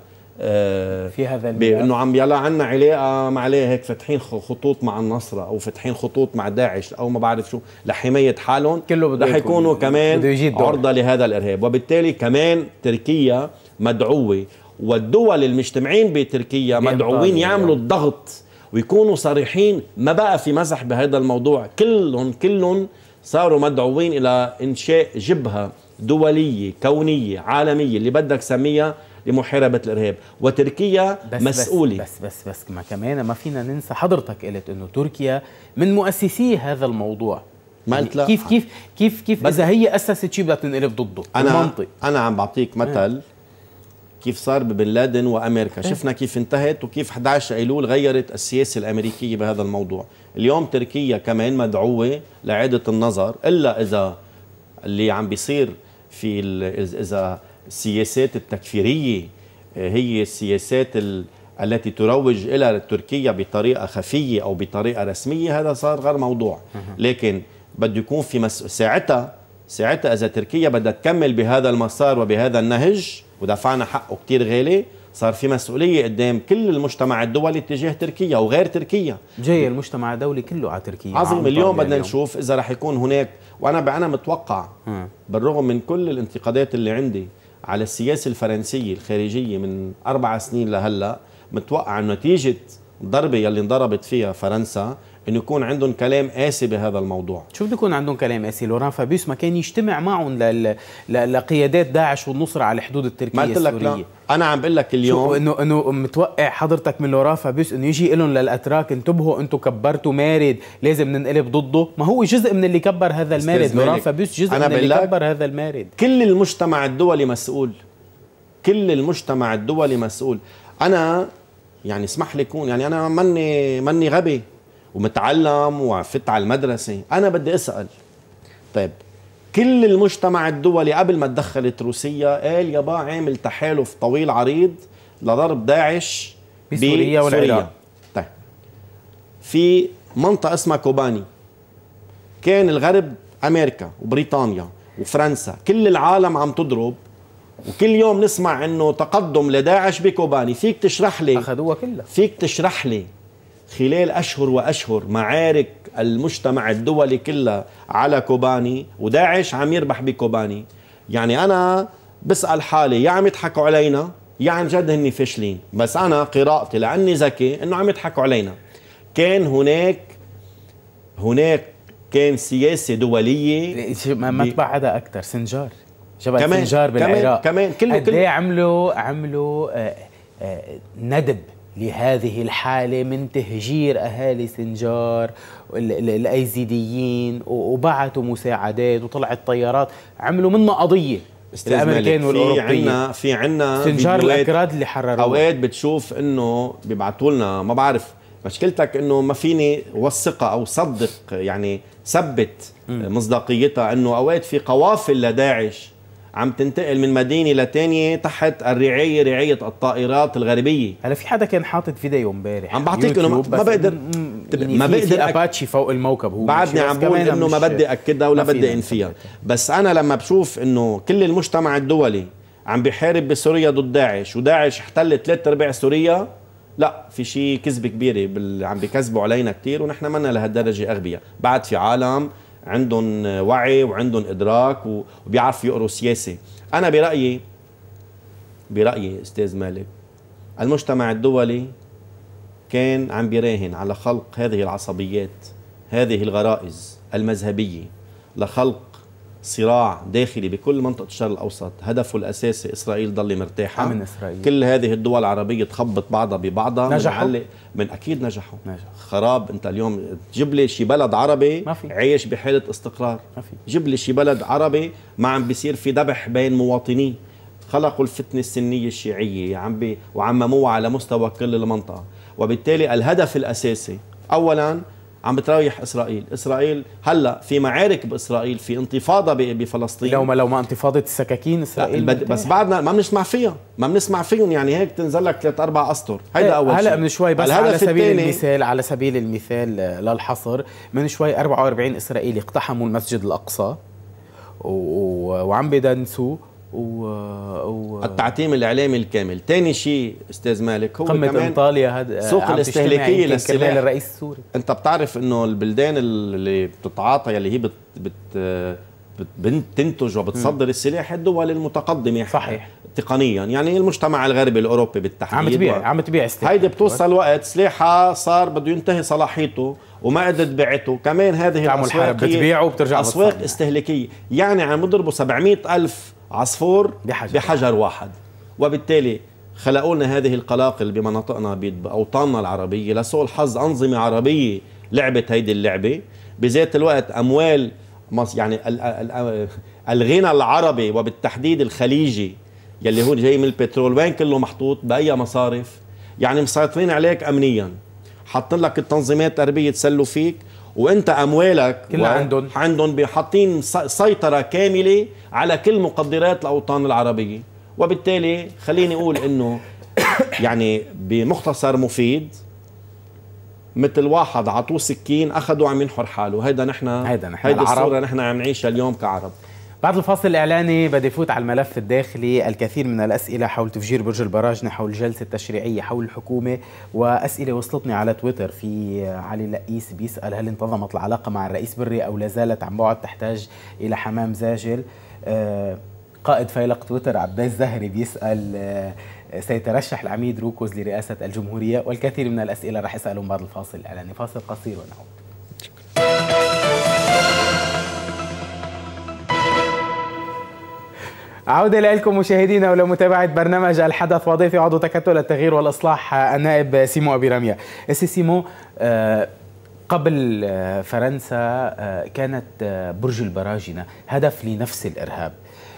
في هذا انه عم يلا عنا علاقه مع عليه هيك فاتحين خطوط مع النصره او فاتحين خطوط مع داعش او ما بعرف شو لحمايه حالهم، رح يكونوا كمان عرضه لهذا الارهاب. وبالتالي كمان تركيا مدعوه والدول المجتمعين بتركيا مدعوين يعملوا الضغط ويكونوا صريحين. ما بقى في مزح بهذا الموضوع، كلهم كلهم صاروا مدعوين الى انشاء جبهه دوليه كونيه عالميه اللي بدك سميها لمحاربة الإرهاب. وتركيا بس مسؤولة. بس بس بس ما كمان ما فينا ننسى، حضرتك قلت إنه تركيا من مؤسسي هذا الموضوع. ما قلت لا. كيف كيف كيف كيف إذا هي أسست شيء بدها تنقلب ضده؟ أنا المنطق. أنا عم بعطيك مثل كيف صار ببن لادن وأمريكا. شفنا كيف انتهت وكيف إحدى عشر أيلول غيرت السياسة الأمريكية بهذا الموضوع. اليوم تركيا كمان مدعوة لإعادة النظر، إلا إذا اللي عم بيصير في إذا السياسات التكفيرية هي السياسات التي تروج إلى تركيا بطريقة خفية أو بطريقة رسمية، هذا صار غير موضوع. لكن بده يكون في مس... ساعتها ساعتها إذا تركيا بدها تكمل بهذا المسار وبهذا النهج ودفعنا حقه كتير غالي، صار في مسؤولية قدام كل المجتمع الدولي تجاه تركيا وغير تركيا. جاي المجتمع الدولي كله على تركيا. عظيم. اليوم بدنا نشوف إذا رح يكون هناك، وأنا أنا متوقع بالرغم من كل الانتقادات اللي عندي على السياسة الفرنسية الخارجية من أربع سنين لهلا، متوقع أن نتيجة الضربة يلي انضربت فيها فرنسا انه يكون عندهم كلام قاسي بهذا الموضوع. شو بده يكون عندهم كلام قاسي؟ لوران فابيوس ما كان يجتمع معهم لل... لقيادات داعش والنصرة على الحدود التركية السورية. انا عم بقول لك اليوم انه انه متوقع حضرتك من لوران فابيوس انه يجي لهم للاتراك انتبهوا انتم كبرتوا مارد لازم ننقلب ضده؟ ما هو جزء من اللي كبر هذا المارد. لوران فابيوس جزء من اللي كبر هذا المارد. كل المجتمع الدولي مسؤول، كل المجتمع الدولي مسؤول. انا يعني اسمح لي كون يعني انا مني مني غبي ومتعلم وفت على المدرسة، أنا بدي أسأل طيب كل المجتمع الدولي قبل ما تدخلت روسيا قال يابا عامل تحالف طويل عريض لضرب داعش بسوريا والعراق. طيب في منطقة اسمها كوباني، كان الغرب أمريكا وبريطانيا وفرنسا كل العالم عم تضرب، وكل يوم نسمع انه تقدم لداعش بكوباني. فيك تشرح لي أخذوها كلها، فيك تشرح لي خلال أشهر وأشهر معارك المجتمع الدولي كلها على كوباني وداعش عم يربح بكوباني؟ يعني أنا بسأل حالي يا عم يضحكوا علينا يا عن جد هني فاشلين. بس أنا قراءتي لأني ذكي إنه عم يضحكوا علينا. كان هناك هناك كان سياسة دولية ما تبعدها أكثر. سنجار شبه سنجار بالعراق كمان كله كله عملوا عملوا آآ آآ ندب لهذه الحالة من تهجير أهالي سنجار الأيزيديين، وبعثوا مساعدات وطلعت طيارات، عملوا منها قضية الأمريكان والأوروبيين. في عنا في عنا سنجار الأكراد اللي حرروها. أوقات بتشوف إنه بيبعتوا لنا، ما بعرف مشكلتك إنه ما فيني وثقها أو صدق يعني ثبت مصداقيتها، إنه أوقات في قوافل لداعش عم تنتقل من مدينة لتانية تحت الرعاية رعاية الطائرات الغربية. هلا في حدا كان حاطط فيديو امبارح عم بعطيك انه ما بقدر يعني ما بقدر اباتشي فوق الموكب. هو بعدني عم بقول انه ما بدي اكدها ولا بدي انفيها. بس انا لما بشوف انه كل المجتمع الدولي عم بيحارب بسوريا ضد داعش وداعش احتلت ثلاث ارباع سوريا، لا في شيء كذبه كبيره بال... عم بيكذبوا علينا كثير، ونحن منا لهالدرجه اغبياء. بعد في عالم عندهم وعي وعندهم إدراك وبيعرفوا يقروا سياسة. أنا برأيي برأيي أستاذ مالك المجتمع الدولي كان عم بيراهن على خلق هذه العصبيات، هذه الغرائز المذهبية، لخلق صراع داخلي بكل منطقة الشرق الأوسط هدفه الأساسي إسرائيل ضل مرتاحة. من إسرائيل. كل هذه الدول العربية تخبط بعضها ببعضها. نجحوا؟ من, من أكيد نجحوا. نجح. خراب. أنت اليوم جيب لي شي بلد عربي ما في. عايش بحالة استقرار. ما في. جيب لي شي بلد عربي ما عم بيصير في ذبح بين مواطنيه. خلقوا الفتنة السنية الشيعية عم بي وعمموها على مستوى كل المنطقة، وبالتالي الهدف الأساسي أولاً عم بتريح إسرائيل. إسرائيل هلأ في معارك بإسرائيل، في انتفاضة بفلسطين. لو ما لو ما انتفاضة السكاكين إسرائيل بس بعدنا ما بنسمع فيها، ما بنسمع فيهم. يعني هيك تنزل لك ثلاث أربع أسطر. هيدا أول شيء. هلا من شوي بس على سبيل المثال على سبيل المثال للحصر، من شوي أربعة وأربعين إسرائيلي اقتحموا المسجد الأقصى و... وعم بدنسوا و... و... التعتيم الإعلامي الكامل. ثاني شيء أستاذ مالك هو قمة كمان انطاليا هاد سوق الاستهلاكية للسلاح. الرئيس السوري. أنت بتعرف إنه البلدان اللي بتتعاطى اللي هي بت... بت... بتنتج وبتصدر السلاح الدول المتقدمة صحيح تقنيا، يعني المجتمع الغربي الأوروبي بالتحديد عم تبيع و... عم تبيع سلاح. هيدي بتوصل وقت سلاحها صار بده ينتهي صلاحيته وما قدرت بيعته. كمان هذه الأسواق بتبيعه وبترجع أسواق بتصنع. استهلاكية، يعني عم يضربوا سبعمائة ألف عصفور بحجر, بحجر واحد. وبالتالي خلقوا لنا هذه القلاقل بمناطقنا بأوطاننا العربية. لسوء الحظ أنظمة عربية لعبت هيدي اللعبة. بذات الوقت أموال يعني الغنى العربي وبالتحديد الخليجي يلي هو جاي من البترول وين كله محطوط بأي مصارف؟ يعني مسيطرين عليك أمنيا، حاطين لك التنظيمات الأربية تسلوا فيك، وانت اموالك كلها عندهم عندهم حاطين سيطره كامله على كل مقدرات الاوطان العربيه. وبالتالي خليني اقول انه يعني بمختصر مفيد مثل واحد عطوه سكين اخذوا عم ينحر حاله. هيدا نحن هيدا نحن هيدا العرب. الصوره نحن عم نعيشها اليوم كعرب. بعد الفاصل الإعلاني بدي فوت على الملف الداخلي. الكثير من الأسئلة حول تفجير برج البراجنة، حول الجلسة التشريعية، حول الحكومة، وأسئلة وصلتني على تويتر. في علي لقيس بيسأل هل انتظمت العلاقة مع الرئيس بري أو لا زالت عن بعد تحتاج إلى حمام زاجل. قائد فيلق تويتر عباس زهري بيسأل سيترشح العميد روكوز لرئاسة الجمهورية، والكثير من الأسئلة رح أسألهم بعد الفاصل الإعلاني. فاصل قصير ونعود. عودة لكم مشاهدينا ولمتابعة برنامج الحدث. وضيفي عضو تكتل التغيير والإصلاح النائب سيمو أبي رمية. اسي سيمو، قبل فرنسا كانت برج البراجنة هدف لنفس الإرهاب.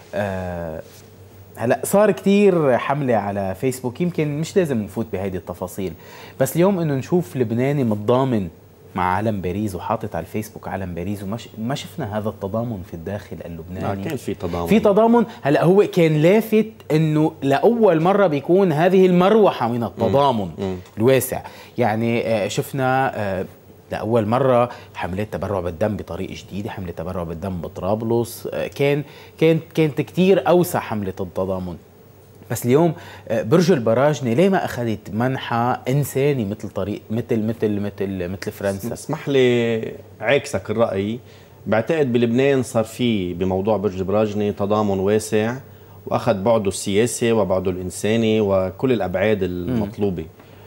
هلا صار كتير حملة على فيسبوك، يمكن مش لازم نفوت بهيدي التفاصيل، بس اليوم انه نشوف لبناني متضامن مع علم باريس وحاطط على الفيسبوك علم باريس، وما شفنا هذا التضامن في الداخل اللبناني. كان في تضامن في تضامن. هلا هو كان لافت انه لاول مره بيكون هذه المروحه من التضامن م. م. الواسع. يعني شفنا لاول مره حملات تبرع بالدم بطريقه جديده، حمله تبرع بالدم بطرابلس، كان كانت كانت كثير اوسع حمله التضامن. بس اليوم برج البراجنة ليه ما اخذت منحى انساني مثل طريق مثل مثل مثل مثل فرنسا؟ اسمح لي عكسك الراي. بعتقد بلبنان صار في بموضوع برج البراجنة تضامن واسع، واخذ بعده السياسي وبعده الانساني وكل الابعاد المطلوبه.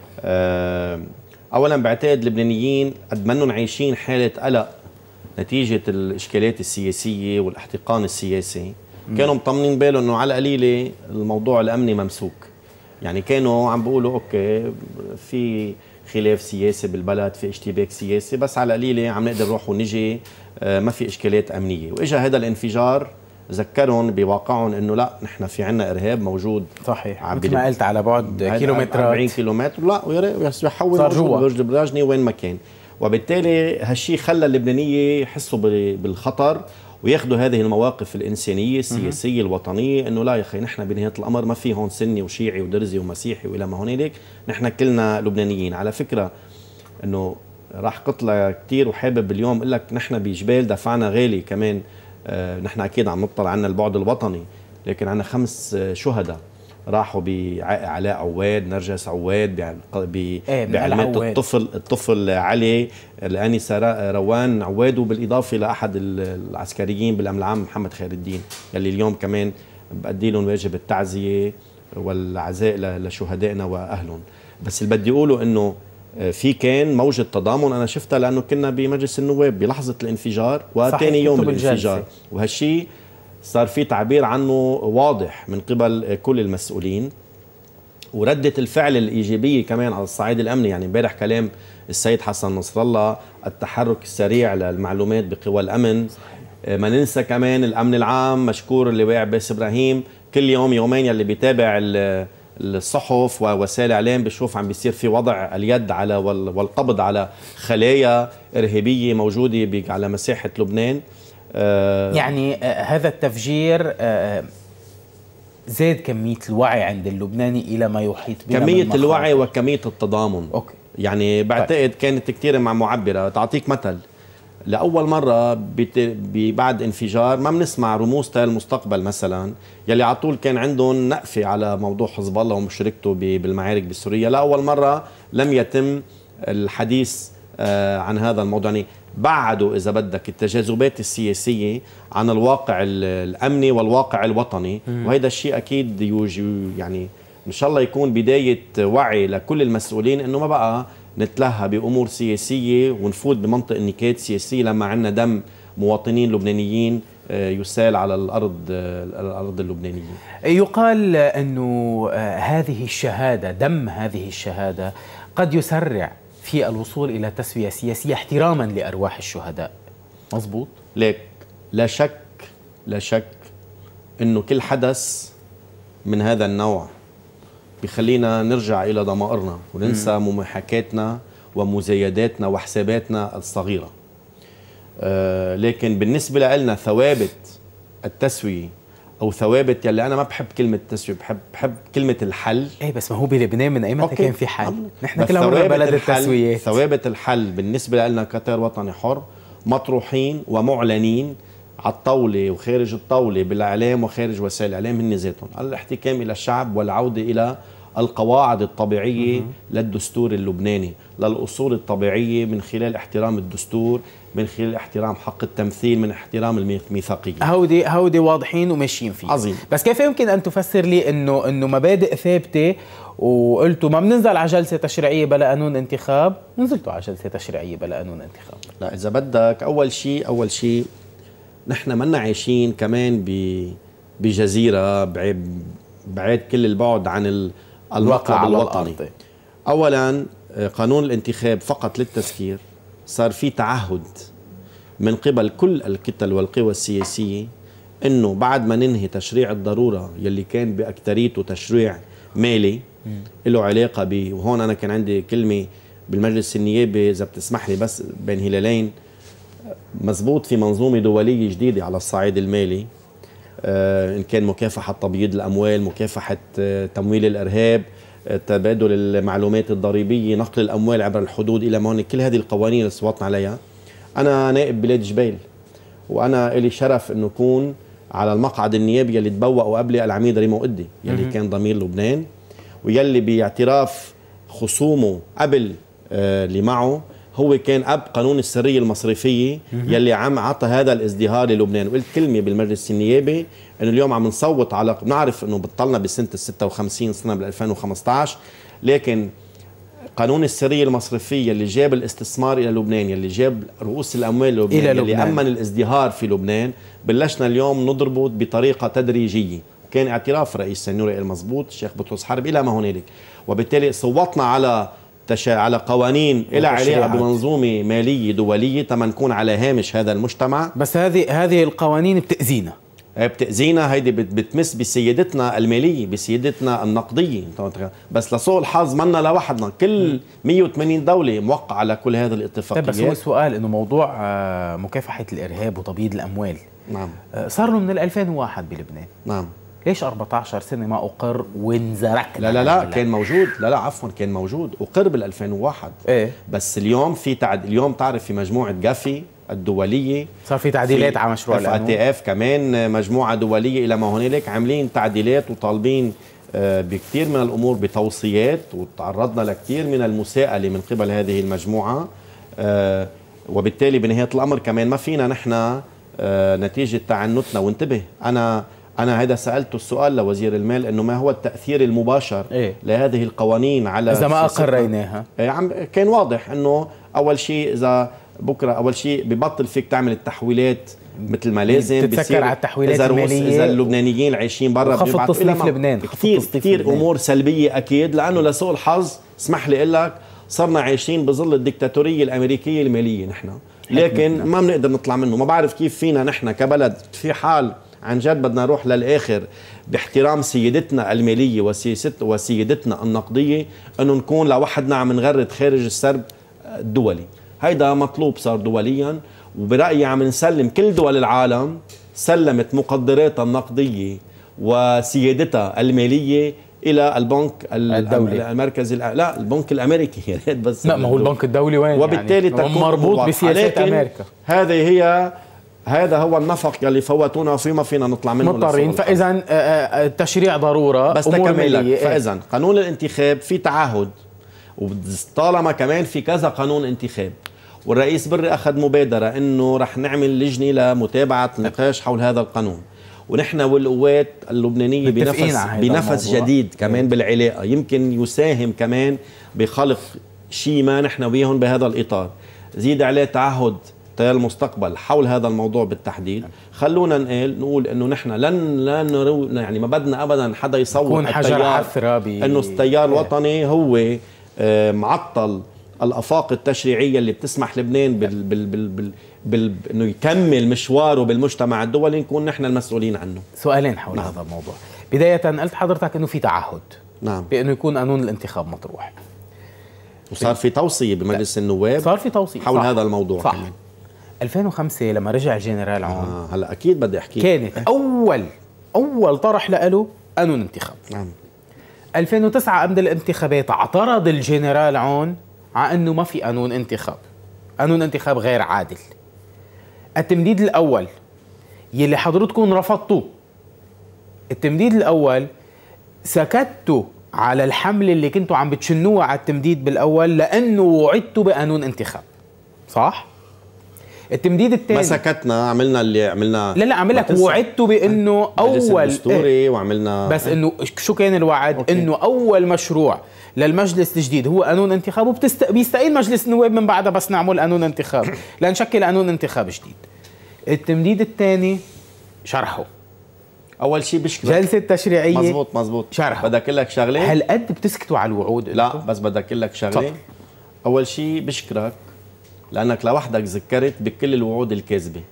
أه اولا بعتقد اللبنانيين قد منهم عايشين حاله قلق نتيجه الاشكالات السياسيه والاحتقان السياسي، كانوا مطمنين بالهم انه على القليله الموضوع الامني ممسوك. يعني كانوا عم بيقولوا اوكي في خلاف سياسي بالبلد، في اشتباك سياسي، بس على القليله عم نقدر نروح ونجي، ما في اشكالات امنيه. واجا هذا الانفجار ذكرهم بواقعهم انه لا نحن في عنا ارهاب موجود. صحيح، مثل ما قلت على بعد كيلومترات أربعين كيلومتر، لا يحول صار جوا برج البراجنة وين ما كان. وبالتالي هالشيء خلى اللبنانيه يحسوا بالخطر وياخذوا هذه المواقف الانسانيه السياسيه الوطنيه، انه لا يا اخي نحن بنهايه الامر ما في هون سني وشيعي ودرزي ومسيحي والى ما هنالك، نحن كلنا لبنانيين. على فكره انه راح قتلى كثير، وحابب اليوم اقول لك نحن بجبال دفعنا غالي كمان. آه نحن اكيد عم نطلع عنا البعد الوطني، لكن عنا خمس شهداء راحوا بعلاء عواد، نرجس عواد، بعلمات الطفل الطفل علي، الآنسة روان عواد، وبالإضافة لأحد العسكريين بالأمن العام محمد خير الدين، يلي اليوم كمان بأدي لهم واجب التعزية والعزاء لشهدائنا وأهلهم. بس اللي بدي أقوله إنه في كان موجة تضامن أنا شفتها لأنه كنا بمجلس النواب بلحظة الانفجار وثاني يوم الانفجار، وهالشي صار في تعبير عنه واضح من قبل كل المسؤولين، وردة الفعل الإيجابية كمان على الصعيد الأمني. يعني امبارح كلام السيد حسن نصر الله، التحرك السريع للمعلومات بقوى الأمن. ما ننسى كمان الأمن العام، مشكور اللواء عباس إبراهيم، كل يوم يومين يلي بيتابع الصحف ووسائل الإعلام بشوف عم بيصير في وضع اليد على والقبض على خلايا إرهابية موجودة على مساحة لبنان. يعني هذا التفجير زاد كمية الوعي عند اللبناني إلى ما يحيط بنا، كمية الوعي وكمية التضامن. أوكي. يعني بعتقد كانت كتير مع معبرة. تعطيك مثل، لأول مرة بعد انفجار ما بنسمع رموز المستقبل مثلا يلي على طول كان عندهم نقفة على موضوع حزب الله ومشاركته بالمعارك بسوريا، لأول مرة لم يتم الحديث عن هذا الموضوع. يعني بعدوا إذا بدك التجاذبات السياسية عن الواقع الأمني والواقع الوطني، وهذا الشيء أكيد يوجي يعني إن شاء الله يكون بداية وعي لكل المسؤولين إنه ما بقى نتلهى بأمور سياسية ونفوت بمنطق النكات سياسية لما عندنا دم مواطنين لبنانيين يسال على الأرض الأرض اللبنانية. يقال أنه هذه الشهادة، دم هذه الشهادة قد يسرع في الوصول إلى تسوية سياسية احتراما لأرواح الشهداء. مظبوط؟ ليك لا شك لا شك أنه كل حدث من هذا النوع بخلينا نرجع إلى ضمائرنا وننسى مماحكاتنا ومزايداتنا وحساباتنا الصغيرة. آه لكن بالنسبة لنا ثوابت التسوية أو ثوابت، يلي أنا ما بحب كلمة تسوية، بحب بحب كلمة الحل. إيه بس ما هو بلبنان من أيمتى كان في حل؟ نحن كلنا مرة بلد التسوية. ثوابت الحل بالنسبة لنا كتيار وطني حر مطروحين ومعلنين على الطاولة وخارج الطاولة بالإعلام وخارج وسائل الإعلام، هن ذاتهم الاحتكام إلى الشعب والعودة إلى القواعد الطبيعية للدستور اللبناني، للأصول الطبيعية من خلال احترام الدستور، من خلال احترام حق التمثيل، من احترام الميثاقية. هودي هودي واضحين وماشيين فيه. عظيم. بس كيف يمكن أن تفسر لي إنه إنه مبادئ ثابتة وقلتوا ما بننزل على جلسة تشريعية بلا قانون انتخاب، نزلتوا على جلسة تشريعية بلا قانون انتخاب؟ لا إذا بدك أول شيء أول شيء نحن منا عايشين كمان بجزيرة بعيد بعيد كل البعد عن المطلب الوطني. أولا قانون الانتخاب فقط للتذكير صار في تعهد من قبل كل الكتل والقوى السياسية إنه بعد ما ننهي تشريع الضرورة يلي كان بأكتريته تشريع مالي له علاقة ب، وهون أنا كان عندي كلمة بالمجلس النيابي إذا بتسمح لي بس بين هلالين، مزبوط في منظومة دولية جديدة على الصعيد المالي، آه إن كان مكافحة تبييض الأموال، مكافحة آه تمويل الإرهاب، آه تبادل المعلومات الضريبية، نقل الأموال عبر الحدود إلى هون، كل هذه القوانين اللي صوتنا عليها. أنا نائب بلاد جبيل وأنا إلي شرف إنه أكون على المقعد النيابي اللي تبوأ قبلي العميد ريمو قدي يلي كان ضمير لبنان، ويلي باعتراف خصومه قبل آه اللي معه هو كان أب قانون السرية المصرفية يلي عم عطى هذا الازدهار للبنان. وقلت كلمة بالمجلس النيابي إنه اليوم عم نصوت على، بنعرف إنه بطلنا بسنة الستة وخمسين سنة بال ألفين وخمسة عشر، لكن قانون السرية المصرفية اللي جاب الاستثمار إلى لبنان، يلي جاب رؤوس الأموال للبنان، إلى يلي لبنان. أمن الازدهار في لبنان، بلشنا اليوم نضربه بطريقة تدريجية. كان اعتراف رئيس السنوري المضبوط الشيخ بطرس حرب إلى ما هنالك، وبالتالي صوتنا على تشا... على قوانين إلى علاقة بمنظومة مالية دولية تما نكون على هامش هذا المجتمع. بس هذه هذه القوانين بتأذينا بتأذينا، هيدي بتمس بسيادتنا المالية، بسيادتنا النقدية. بس لسوء الحظ منا لوحدنا، كل مية وثمانين دولة موقع على كل هذه الاتفاقيات. بس هو السؤال إنه موضوع مكافحة الإرهاب وتبييض الأموال نعم صار له من ألفين وواحد بلبنان. نعم. ليش أربعة عشر سنة ما أقر وانزركنا؟ لا لا لا كان موجود، لا لا عفوا كان موجود، أقر بال ألفين وواحد. إيه؟ بس اليوم في تعد... اليوم تعرف في مجموعة جافي الدولية صار في تعديلات على مشروع القانون. اف اف كمان مجموعة دولية إلى ما هنالك عاملين تعديلات وطالبين بكثير من الأمور بتوصيات، وتعرضنا لكثير من المساءلة من قبل هذه المجموعة، وبالتالي بنهاية الأمر كمان ما فينا نحن نتيجة تعنتنا. وانتبه، أنا أنا هذا سألته السؤال لوزير المال إنه ما هو التأثير المباشر إيه؟ لهذه القوانين على إذا ما أقريناها. إيه عم كان واضح إنه أول شيء إذا بكرة أول شيء ببطل فيك تعمل التحويلات مثل ما لازم، بتتسكر على التحويلات إذا المالية، إذا اللبنانيين عايشين برا خفض تصنيف لبنان، كثير كثير أمور سلبية أكيد، لأنه لسوء الحظ اسمح لي أقول لك صرنا عايشين بظل الدكتاتورية الأمريكية المالية نحن، لكن ما بنقدر نطلع منه. ما بعرف كيف فينا نحن كبلد في حال عن جد بدنا نروح للآخر باحترام سيادتنا المالية وسياست وسيادتنا النقدية أنه نكون لوحدنا عم نغرد خارج السرب الدولي. هيدا مطلوب صار دوليا، وبرأيي عم نسلم كل دول العالم سلمت مقدراتها النقدية وسيادتها المالية إلى البنك الدولي المركزي. لا البنك الأمريكي يا ريت بس. لا ما هو البنك الدولي وين؟ وبالتالي يعني تكون مربوط بسياسات أمريكا. هذه هي هذا هو النفق اللي فوتونا فيه، ما فينا نطلع منه مضطرين. فإذا التشريع ضرورة بس تكمل لك. فإذا قانون الانتخاب في تعهد، وطالما كمان في كذا قانون انتخاب، والرئيس بري أخذ مبادرة أنه رح نعمل لجنة لمتابعة النقاش حول هذا القانون، ونحن والقوات اللبنانية بنفس بنفس جديد كمان بالعلاقة يمكن يساهم كمان بخلق شيء ما نحن وياهم بهذا الإطار. زيد عليه تعهد تيار المستقبل حول هذا الموضوع بالتحديد. خلونا نقول نقول انه نحن لن لن يعني ما بدنا ابدا حدا يصور التيار انه التيار الوطني هو معطل الافاق التشريعيه اللي بتسمح لبنان بال بال بال بال بال انه يكمل مشواره بالمجتمع الدولي، نكون نحن المسؤولين عنه. سؤالين حول نعم. هذا الموضوع. بدايه قلت حضرتك انه في تعهد نعم بانه يكون قانون الانتخاب مطروح، وصار في توصيه بمجلس النواب، صار في توصيه حول صح. هذا الموضوع صح. كمان ألفين وخمسة لما رجع الجنرال عون آه هلا اكيد بدي احكي كانت اول اول طرح له قانون انتخاب. نعم. ألفين وتسعة قبل الانتخابات اعترض الجنرال عون على انه ما في قانون انتخاب، قانون انتخاب غير عادل. التمديد الاول يلي حضرتكم رفضتوه، التمديد الاول سكتوا على الحمله اللي كنتوا عم بتشنوها على التمديد بالاول لانه وعدتوا بقانون انتخاب، صح؟ التمديد الثاني ما سكتنا، عملنا اللي عملنا. لا لا عم لك وعدتوا بانه اول دستوري إيه؟ وعملنا بس انه شو كان الوعد؟ أوكي. انه اول مشروع للمجلس الجديد هو قانون انتخاب، وبيستقيل مجلس النواب من بعدها بس نعمل قانون انتخاب لنشكل قانون انتخاب جديد. التمديد الثاني شرحه اول شيء بشكرك جلسه تشريعيه مزبوط مزبوط شرحه. بدي اقول لك شغله، هل قد بتسكتوا على الوعود؟ لا بس بدي اقول لك شغله طب. اول شيء بشكرك لانك لوحدك ذكرت بكل الوعود الكاذبه.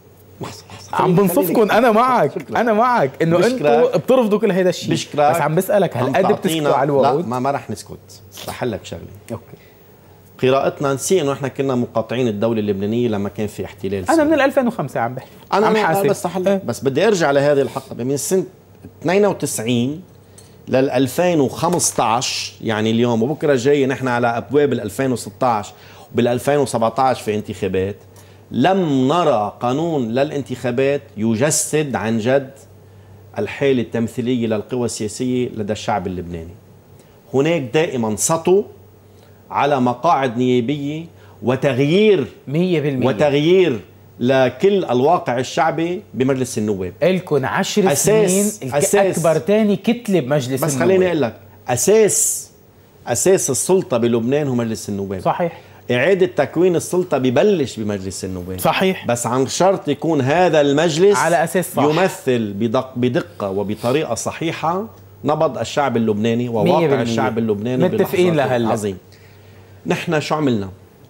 عم بنصفكم انا معك شكرا. انا معك انه انتوا بترفضوا كل هذا الشيء، بس عم بسالك هل قد بتسكتوا على الوعود؟ لا ما, ما رح نسكت. رح لك شغله. اوكي. قراءتنا نسي انه احنا كنا مقاطعين الدوله اللبنانيه لما كان في احتلال. انا من ألفين وخمسة عم بحكي، انا عم حاسب بس أه. بس بدي ارجع لهذه الحقبه من سنه اثنين وتسعين لل ألفين وخمسة عشر، يعني اليوم وبكره جاي نحن على ابواب ال ألفين وستة عشر، وبال ألفين وسبعة عشر في انتخابات. لم نرى قانون للانتخابات يجسد عن جد الحالة التمثيلية للقوى السياسية لدى الشعب اللبناني. هناك دائما سطو على مقاعد نيابية وتغيير مية بالمية وتغيير لكل الواقع الشعبي بمجلس النواب. إلكن عشر أساس سنين أساس أكبر تاني كتلة بمجلس بس النواب. خليني أقول لك أساس أساس السلطة بلبنان هو مجلس النواب. صحيح. إعادة تكوين السلطة ببلش بمجلس النواب. صحيح. بس عن شرط يكون هذا المجلس على أساس صح. يمثل بدق بدقة وبطريقة صحيحة نبض الشعب اللبناني وواقع الشعب اللبناني. متفقين لهلا. عظيم. نحن شو عملنا؟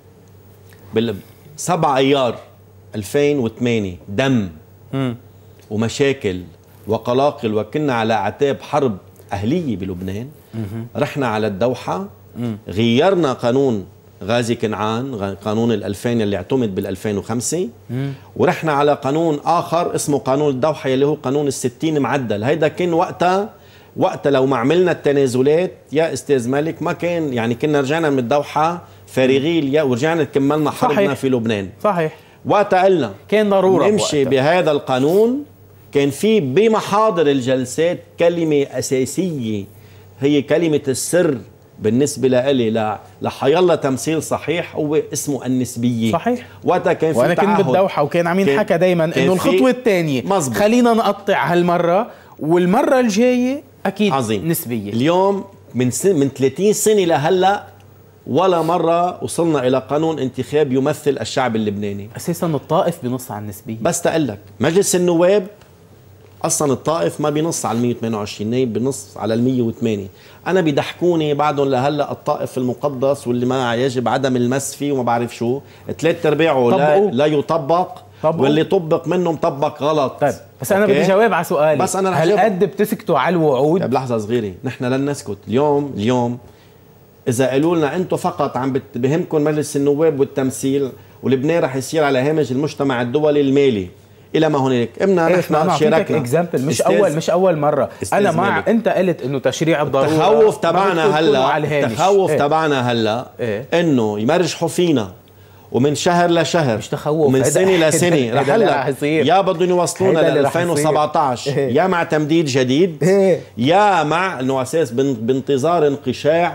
بال سبعة أيار ألفين وثمانية دم م. ومشاكل وقلاقل، وكنا على أعتاب حرب أهلية بلبنان. م. رحنا على الدوحة، م. غيرنا قانون غازي كنعان، قانون الألفين اللي اعتمد بالألفين وخمسة، مم. ورحنا على قانون آخر اسمه قانون الدوحة اللي هو قانون الستين معدل. هيدا كان وقتها وقتها لو ما عملنا التنازلات يا أستاذ مالك ما كان، يعني كنا رجعنا من الدوحة فارغين ورجعنا كملنا حربنا صحيح. في لبنان. صحيح. وقتها قلنا كان ضرورة نمشي وقتها. بهذا القانون. كان في بمحاضر الجلسات كلمة أساسية هي كلمة السر بالنسبه لإلي لا لحيالله تمثيل صحيح هو اسمه النسبيه. صحيح. وقتها كان في وانا كنت بالدوحه وكان عم ينحكى دايما انه الخطوه الثانيه خلينا نقطع هالمره والمره الجايه اكيد عظيم. نسبيه. اليوم من سن من ثلاثين سنه لهلا ولا مره وصلنا الى قانون انتخاب يمثل الشعب اللبناني. اساسا الطائف بنص على النسبيه. بس تقول لك مجلس النواب اصلا الطائف ما بينص على مية وثمانية وعشرين نائب، بنص على ال مية وثمانية. انا بيضحكوني بعدهم لهلا الطائف المقدس واللي ما يجب عدم المس فيه وما بعرف شو، ثلاث ارباعه لا, لا يطبق طبقوا. واللي طبق منه مطبق غلط. طيب بس انا بدي جواب على سؤالي، بس انا هل قد بتسكتوا على الوعود؟ طيب لحظه صغيره، نحن لن نسكت. اليوم اليوم اذا قالوا لنا انتم فقط عم بهمكم مجلس النواب والتمثيل ولبنان رح يصير على هامش المجتمع الدولي المالي الى ما هنالك، امنا إيه نحن شاركنا اكزامبل مش اول مش اول مره. انا مع مالك. انت قلت انه تشريع الضروره. التخوف تبعنا هلا التخوف إيه؟ تبعنا هلا إيه؟ انه يمرجحوا فينا ومن شهر لشهر مش تخوف ومن سنه لسنه رح هلا يا بدهم يوصلونا ل ألفين وسبعة عشر إيه؟ يا مع تمديد جديد إيه؟ يا مع انه اساس بانتظار انقشاع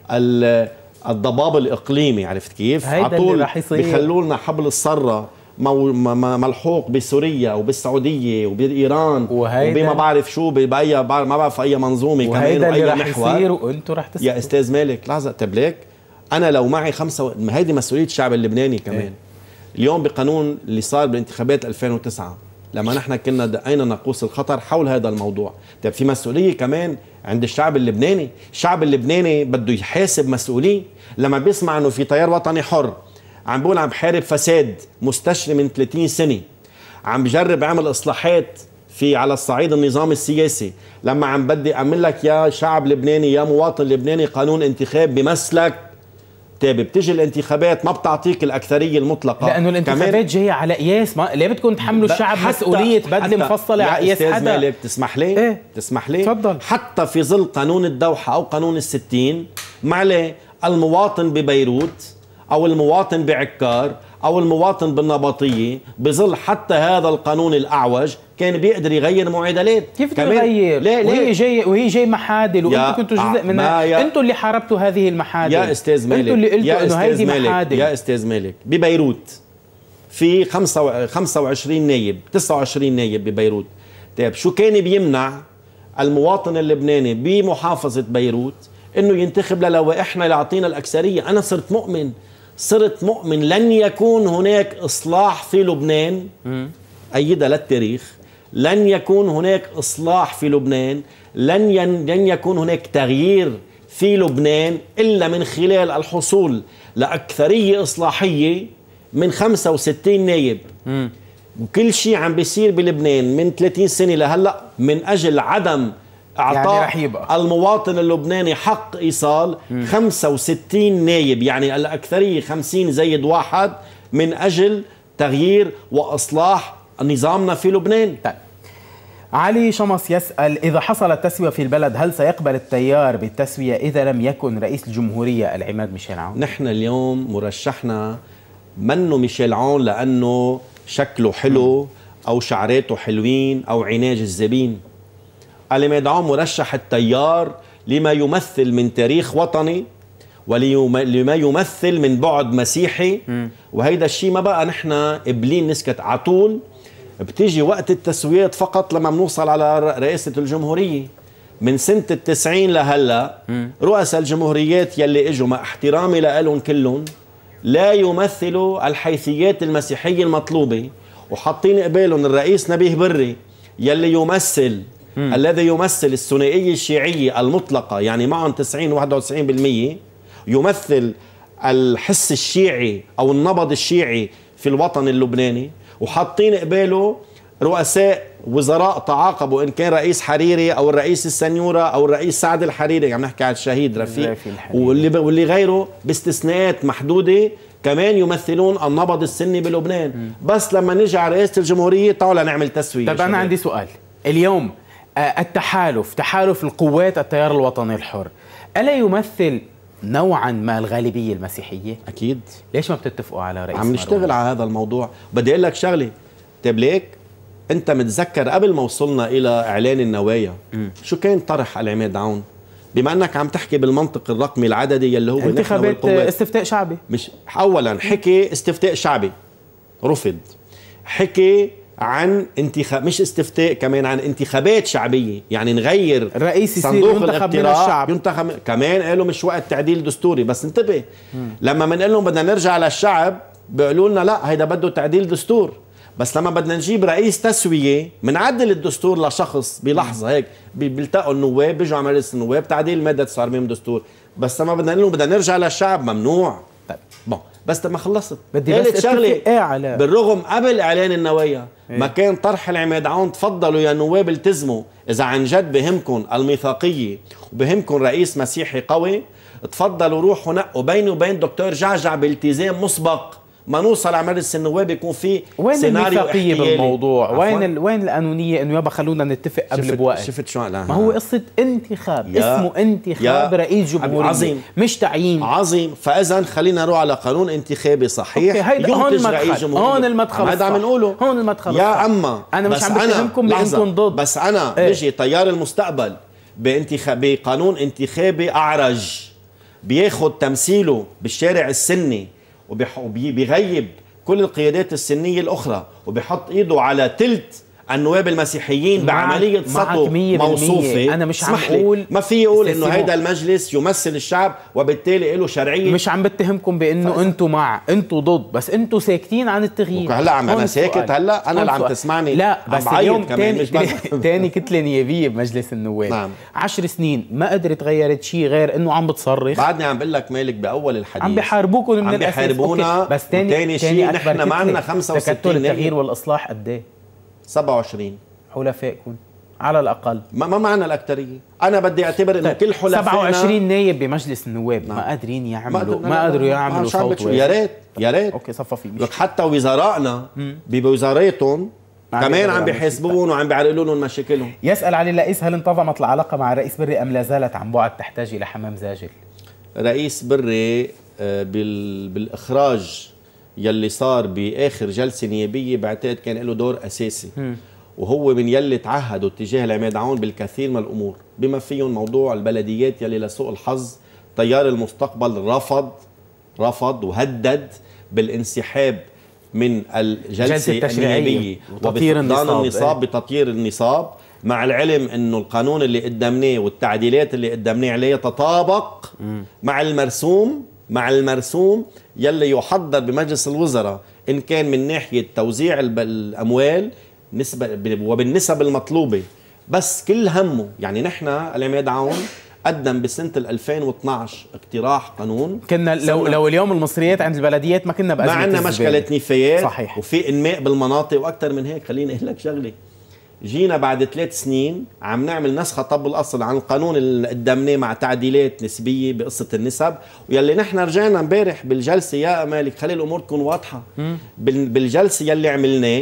الضباب الاقليمي. عرفت كيف؟ على طول بيخلوا لنا حبل الصره ملحوق بسوريا وبالسعوديه وبايران وبما بعرف شو باي ما بعرف اي منظومه كمان واي محور. وانتم رح تسكتوا يا استاذ مالك. لحظه تبليك، انا لو معي خمسه و... هيدي مسؤوليه الشعب اللبناني كمان. ايه؟ اليوم بقانون اللي صار بالانتخابات ألفين وتسعة لما نحن كنا دقينا ناقوس الخطر حول هذا الموضوع. طيب في مسؤوليه كمان عند الشعب اللبناني. الشعب اللبناني بده يحاسب مسؤوليه لما بيسمع انه في تيار وطني حر عم بقول عم بحارب فساد مستشري من ثلاثين سنة، عم بجرب عمل اصلاحات في على الصعيد النظام السياسي، لما عم بدي اعمل لك يا شعب لبناني يا مواطن لبناني قانون انتخاب بمثلك. طيب بتيجي الانتخابات ما بتعطيك الاكثريه المطلقه لانه الانتخابات جايه على قياس ما... ليه بدكم تحملوا الشعب مسؤوليه بدله مفصله على قياس حدا؟ مالك تسمح لي؟ ايه؟ تسمح لي؟ تفضل. حتى في ظل قانون الدوحه او قانون الستين معليه المواطن ببيروت أو المواطن بعكار أو المواطن بالنبطية بظل حتى هذا القانون الأعوج كان بيقدر يغير معادلات. كيف بده يغير؟ ليه ليه؟ وهي جاي وهي جاي محادل وانتم كنتوا جزء منها. انتم اللي حاربتوا هذه المحادل يا استاذ مالك. انتم اللي قلتوا انه هيدي محادل. يا استاذ مالك ببيروت في خمسة وعشرين نايب تسعة وعشرين نايب ببيروت. طيب شو كان بيمنع المواطن اللبناني بمحافظة بيروت انه ينتخب للوائحنا اللي يعطينا الاكثريه؟ انا صرت مؤمن صرت مؤمن لن يكون هناك إصلاح في لبنان، أيدها للتاريخ، لن يكون هناك إصلاح في لبنان، لن ين لن يكون هناك تغيير في لبنان إلا من خلال الحصول لأكثرية إصلاحية من خمسة وستين نايب. م. وكل شيء عم بيصير بلبنان من ثلاثين سنة لهلأ من أجل عدم اعطاء يعني المواطن اللبناني حق ايصال مم. خمسة وستين نايب، يعني الاكثريه خمسين زائد واحد من اجل تغيير واصلاح نظامنا في لبنان. طيب. علي شمس يسأل إذا حصلت تسوية في البلد هل سيقبل التيار بالتسوية إذا لم يكن رئيس الجمهورية العماد ميشيل عون؟ نحن اليوم مرشحنا منه ميشيل عون لأنه شكله حلو مم. أو شعراته حلوين أو عيناه جذابين. العماد عون مرشح التيار لما يمثل من تاريخ وطني ولما يمثل من بعد مسيحي. م. وهيدا الشيء ما بقى نحن قبلين نسكت عطول. بتيجي وقت التسويات فقط لما بنوصل على رئاسة الجمهورية. من سنة التسعين لهلا رؤساء الجمهوريات يلي اجوا مع احترامي لهم كلهم لا يمثلوا الحيثيات المسيحية المطلوبة، وحاطين قبالهم الرئيس نبيه بري يلي يمثل مم. الذي يمثل الثنائية الشيعية المطلقة، يعني معهم تسعين واحد وتسعين بالمئة، يمثل الحس الشيعي أو النبض الشيعي في الوطن اللبناني، وحاطين قباله رؤساء وزراء تعاقبوا، إن كان رئيس حريري أو الرئيس السنيورة أو الرئيس سعد الحريري، عم نحكي على الشهيد رفيق، واللي, واللي غيره باستثناءات محدودة كمان يمثلون النبض السني بلبنان. مم. بس لما نجي على رئاسة الجمهورية تعالوا نعمل تسوية. طب أنا عندي سؤال اليوم، التحالف تحالف القوات التيار الوطني الحر ألا يمثل نوعا ما الغالبية المسيحية؟ أكيد. ليش ما بتتفقوا على رئيس؟ عم نشتغل على هذا الموضوع. بدي أقول لك شغلة تبليك، أنت متذكر قبل ما وصلنا إلى إعلان النوايا م. شو كان طرح العماد عون؟ بما انك عم تحكي بالمنطق الرقمي العددي اللي هو انتخابات استفتاء شعبي. مش اولا حكي استفتاء شعبي رفض، حكي عن انتخاب مش استفتاء كمان عن انتخابات شعبيه، يعني نغير الرئيس صندوق الاقتراع ينتخب كمان. قالوا مش وقت تعديل دستوري، بس انتبه مم. لما بنقول لهم بدنا نرجع للشعب بيقولوا لنا لا هيدا بده تعديل دستور، بس لما بدنا نجيب رئيس تسويه بنعدل الدستور لشخص بلحظه هيك بيلتقوا النواب بيجوا على مجلس النواب تعديل ماده تسعة وأربعين من الدستور، بس لما بدنا نقول لهم بدنا نرجع للشعب ممنوع. طيب بون بس ما خلصت بدي بس شغله ايه بالرغم قبل اعلان النوايا إيه؟ ما كان طرح العماد عون تفضلوا يا نواب التزموا اذا عن جد بهمكم الميثاقيه وبهمكم رئيس مسيحي قوي تفضلوا روحوا نقوا بيني وبين دكتور جعجع بالتزام مسبق ما نوصل على مجلس النواب يكون في سيناريو احتيالي. وين بالموضوع؟ وين ال... وين القانونيه انه يابا خلونا نتفق قبل بوقت؟ شفت شو ما هو قصه انتخاب اسمه انتخاب رئيس جمهوريه عظيم مش تعيين عظيم. فاذا خلينا نروح على قانون انتخابي صحيح ينتج رئيس جمهوريه. هون المدخل هذا عم نقوله هون المدخل يا اما انا مش عم بفهمكم بانكم ضد، بس انا ايه؟ بيجي تيار المستقبل بانتخاب بقانون انتخابي اعرج بياخذ تمثيله بالشارع السني وبيغيب كل القيادات السنية الأخرى وبيحط إيده على تلت النواب المسيحيين بعملية سطو موصوفة. أنا مش عم أقول ما في يقول إنه هيدا المجلس يمثل الشعب وبالتالي له شرعية. مش عم بتهمكم بإنه أنتوا مع أنتوا ضد، بس أنتوا ساكتين عن التغيير. هلا عم أنا ساكت هلا أنا اللي عم تسمعني. لا بس اليوم تاني, تاني كتلة نيابية بمجلس النواب نعم. عشر سنين ما قدرت غيرت شيء غير إنه عم بتصرخ. بعدني عم بقول لك مالك بأول الحديث عم بيحاربوكم من الأساس. عم بيحاربونا. بس تاني تاني شيء نحن ما عندنا خمسة وستين تكتل التغيير والإصلاح قد إيه؟ سبعة وعشرين حلفائكم على الأقل. ما ما معنا الأكترية. أنا بدي أعتبر إنه كل حلفائنا سبعة وعشرين نايب بمجلس النواب ما قادرين يعملوا ما قادروا يعملوا صوت. يا ريت يا ريت أوكي صفى لك حتى وزرائنا بوزاراتهم كمان عم بيحاسبوهم وعم بيعرقلوا لهم مشاكلهم. يسأل علي لئيس هل انتظمت العلاقة مع الرئيس بري أم لا زالت عن بعد تحتاج إلى حمام زاجل؟ رئيس بري بالإخراج يلي صار بآخر جلسة نيابية بعتقد كان له دور أساسي م. وهو من يلي تعهدوا اتجاه العماد عون بالكثير من الأمور بما فيهم موضوع البلديات يلي لسوء الحظ تيار المستقبل رفض رفض وهدد بالانسحاب من الجلسة النيابية وبفقدان النصاب بتطيير النصاب، مع العلم انه القانون اللي قدمناه والتعديلات اللي قدمناه عليه تطابق م. مع المرسوم مع المرسوم يلي يحضر بمجلس الوزراء إن كان من ناحية توزيع الأموال نسبة وبالنسب المطلوبة. بس كل همه يعني نحن العماد عون قدم بسنة ألفين واثنعش اقتراح قانون كنا لو لو اليوم المصريات عند البلديات ما كنا بأزمة ما عندنا مشكلة نفايات صحيح. وفي انماء بالمناطق واكثر من هيك. خليني اقول لك شغله، جينا بعد ثلاث سنين عم نعمل نسخة طب الأصل عن القانون اللي قدمناه مع تعديلات نسبية بقصة النسب، ويلي نحن رجعنا امبارح بالجلسة يا مالك خلي الأمور تكون واضحة. بالجلسة يلي عملناه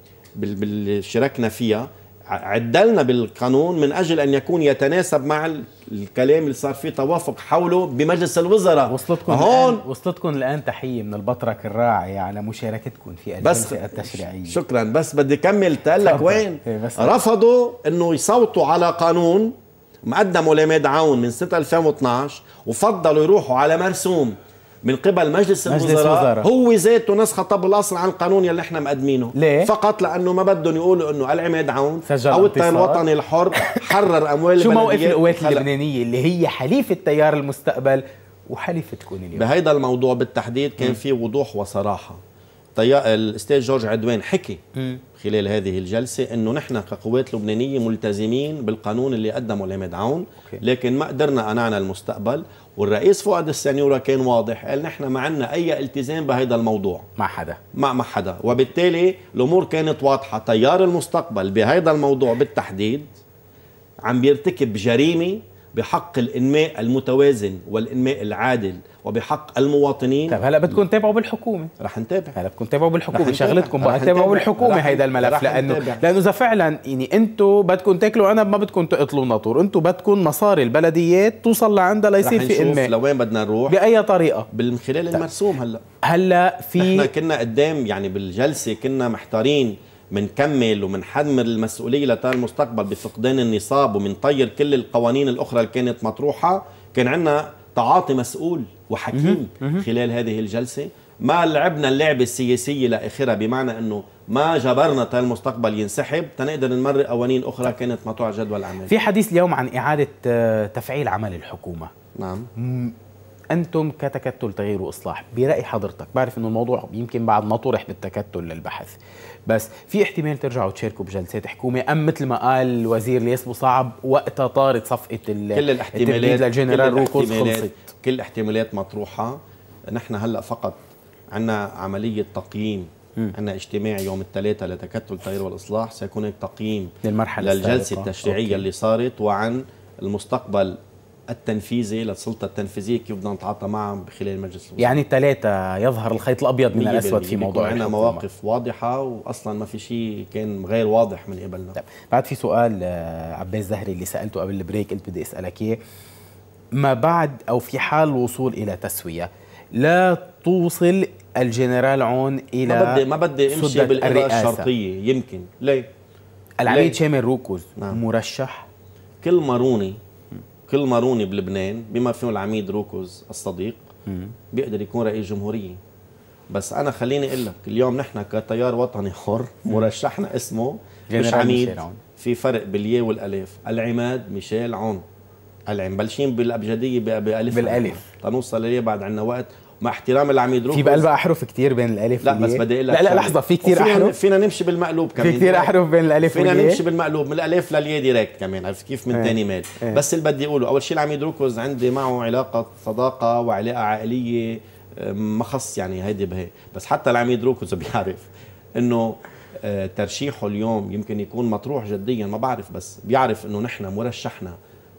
باللي شاركنا فيها عدلنا بالقانون من أجل أن يكون يتناسب مع الكلام اللي صار فيه توافق حوله بمجلس الوزراء. وصلتكم هون الآن وصلتكم الآن تحية من البطرك الراعي على مشاركتكم في الجلسة التشريعية. شكرا. بس بدي كمل تقلك وين رفضوا أنه يصوتوا على قانون مقدمه لعماد عون من سنة ألفين واثنعش وفضلوا يروحوا على مرسوم من قبل مجلس, مجلس الوزراء هو ذاته نسخة طب الأصل عن القانون يلي احنا مقدمينه. ليه؟ فقط لأنه ما بدهم يقولوا أنه العماد عون أو التيار الوطني الحر حرر أموال شو موقف القوات اللبنانية اللي هي حليفة تيار المستقبل وحليفتكم اليوم؟ بهيدا الموضوع بالتحديد كان في وضوح وصراحة. الأستاذ جورج عدوان حكي م. خلال هذه الجلسة أنه نحن كقوات لبنانية ملتزمين بالقانون اللي قدمه العماد عون، لكن ما قدرنا أنعنا المستقبل. والرئيس فؤاد السنيورة كان واضح قال نحن ما عندنا أي التزام بهذا الموضوع مع حدا مع مع حدا، وبالتالي الأمور كانت واضحة. تيار المستقبل بهذا الموضوع بالتحديد عم بيرتكب جريمة بحق الإنماء المتوازن والإنماء العادل وبحق المواطنين. طيب هلا بدكم تتابعوا بالحكومه. رح نتابع. هلا بدكم تتابعوا بالحكومه، شغلتكم بقى تتابعوا بالحكومه هيدا الملف، لانه لانه اذا فعلا يعني انتم بدكم تاكلوا عنب ما بدكم تقتلوا ناطور، انتم بدكم مصاري البلديات توصل لعندها ليصير في انماء. لوين بدنا نروح باي طريقه من خلال المرسوم. هلا هلا في احنا كنا قدام يعني بالجلسه كنا محتارين منكمل ومنحمل المسؤوليه لتال المستقبل بفقدان النصاب ومنطير كل القوانين الاخرى اللي كانت مطروحه، كان عندنا تعاطي مسؤول وحكيم خلال هذه الجلسه. ما لعبنا اللعبه السياسيه لاخرها، بمعنى انه ما جبرنا تال المستقبل ينسحب تنقدر نمرق قوانين اخرى كانت مطروحه جدول الاعمال. في حديث اليوم عن اعاده تفعيل عمل الحكومه. نعم. أنتم كتكتل تغيير وإصلاح، برأي حضرتك، بعرف إنه الموضوع يمكن بعد ما طرح بالتكتل للبحث، بس في احتمال ترجعوا تشاركوا بجلسات حكومة، أم مثل ما قال الوزير اللي اسمه صعب وقتها طارت صفقة كل الاحتمالات للجنرال روكوز خلصت؟ كل الاحتمالات مطروحة. نحن هلأ فقط عندنا عملية تقييم، عندنا اجتماع يوم الثلاثاء لتكتل التغيير والإصلاح، سيكون هناك تقييم للمرحلة للجلسة التشريعية أوكي. اللي صارت، وعن المستقبل التنفيذي للسلطة التنفيذية كيف بدنا نتعاطى معها خلال مجلس الوزراء. يعني الثلاثة يظهر الخيط الأبيض من الأسود في موضوع عندنا مواقف واضحة، وأصلا ما في شيء كان غير واضح من قبلنا. طيب. بعد في سؤال عباس زهري اللي سألته قبل البريك، قلت بدي أسألك إياه، ما بعد أو في حال الوصول إلى تسوية لا توصل الجنرال عون إلى ما بدي ما بدي امشي بالإرادة الشرطية. يمكن ليه؟ العميد شامل روكوز نعم. مرشح؟ كل ماروني كل ماروني بلبنان بما فيه العميد روكوز الصديق مم. بيقدر يكون رئيس جمهورية. بس أنا خليني أقول لك، اليوم نحن كتيار وطني حر مرشحنا اسمه مش عميد، في فرق بالياء والألف. العماد ميشيل عون، العم بلشين بالأبجدية بألف بالألف تنوصل ليه بعد عنا وقت، مع احترام العميد روكوز. في بقلبها أحرف كتير بين الألف لا بس بدي أقول لك لا لا لحظة، في كتير أحرف، فينا نمشي بالمقلوب كمان، في كتير أحرف بين الألف فينا والياء، نمشي بالمقلوب من الألف للياء ديريكت كمان، عرفت كيف؟ من ثاني مال. ايه. بس اللي بدي أقوله أول شيء، العميد روكوز عندي معه علاقة صداقة وعلاقة عائلية ما خص يعني هيدي بهي، بس حتى العميد روكوز بيعرف إنه ترشيحه اليوم يمكن يكون مطروح جديا، ما بعرف، بس بيعرف إنه نحن مرشحنا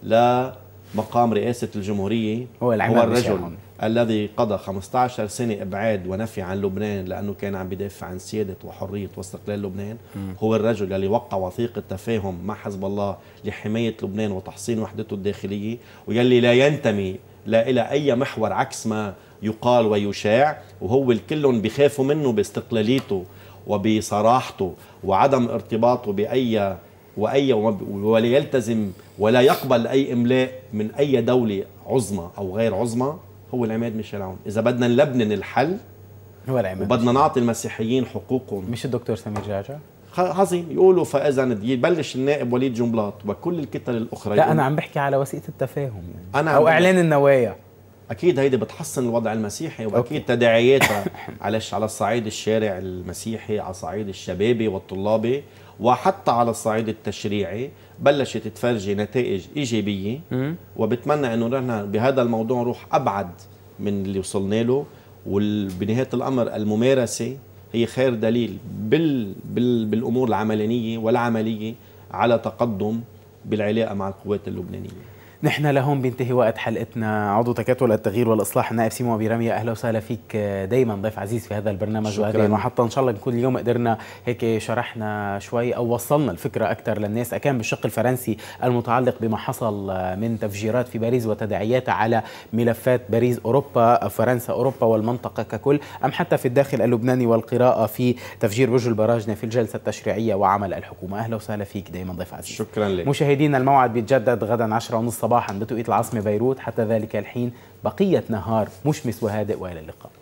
لمقام رئاسة الجمهورية هو, هو الرجل الذي قضى خمسة عشر سنة إبعاد ونفي عن لبنان لأنه كان عم بدافع عن سيادة وحرية واستقلال لبنان. م. هو الرجل الذي وقع وثيقة تفاهم مع حزب الله لحماية لبنان وتحصين وحدته الداخلية، ويلي لا ينتمي لا إلى أي محور عكس ما يقال ويشاع، وهو الكل بيخافوا منه باستقلاليته وبصراحته وعدم ارتباطه بأي وأي ولا يلتزم ولا يقبل أي إملاء من أي دولة عظمى أو غير عظمى. هو العماد ميشيل عون. إذا بدنا نلبنن الحل هو العماد، وبدنا نعطي المسيحيين حقوقهم، مش الدكتور سمير جعجع عظيم يقولوا، فإذا يبلش النائب وليد جنبلاط وكل الكتل الأخرى. لا أنا عم بحكي على وثيقة التفاهم يعني. أنا أو إعلان النوايا. أكيد هيدي بتحسن الوضع المسيحي، وأكيد تداعياتها على على الصعيد الشارع المسيحي، على الصعيد الشبابي والطلابي، وحتى على الصعيد التشريعي بلشت تفرجي نتائج إيجابية. م- وبتمنى أنه نحن بهذا الموضوع نروح أبعد من اللي وصلنا له، وبنهاية الأمر الممارسة هي خير دليل بال بال بالأمور العملانية والعملية على تقدم بالعلاقة مع القوات اللبنانية. نحن لهون بينتهي وقت حلقتنا. عضو تكتل التغيير والإصلاح النائب سيمون أبي رمية، أهلا وسهلا فيك، دايما ضيف عزيز في هذا البرنامج، وحتى إن شاء الله نكون اليوم قدرنا هيك شرحنا شوي أو وصلنا الفكرة أكثر للناس، أكان بالشق الفرنسي المتعلق بما حصل من تفجيرات في باريس وتداعياتها على ملفات باريس أوروبا، فرنسا أوروبا والمنطقة ككل، أم حتى في الداخل اللبناني والقراءة في تفجير برج البراجنة في الجلسة التشريعية وعمل الحكومة. أهلا وسهلا فيك دايما ضيف عزيز. شكرا لك. مشاهدينا الموعد بيتجدد غدا عشرة ونص صباحا بتوقيت العاصمة بيروت. حتى ذلك الحين بقية نهار مشمس وهادئ، وإلى اللقاء.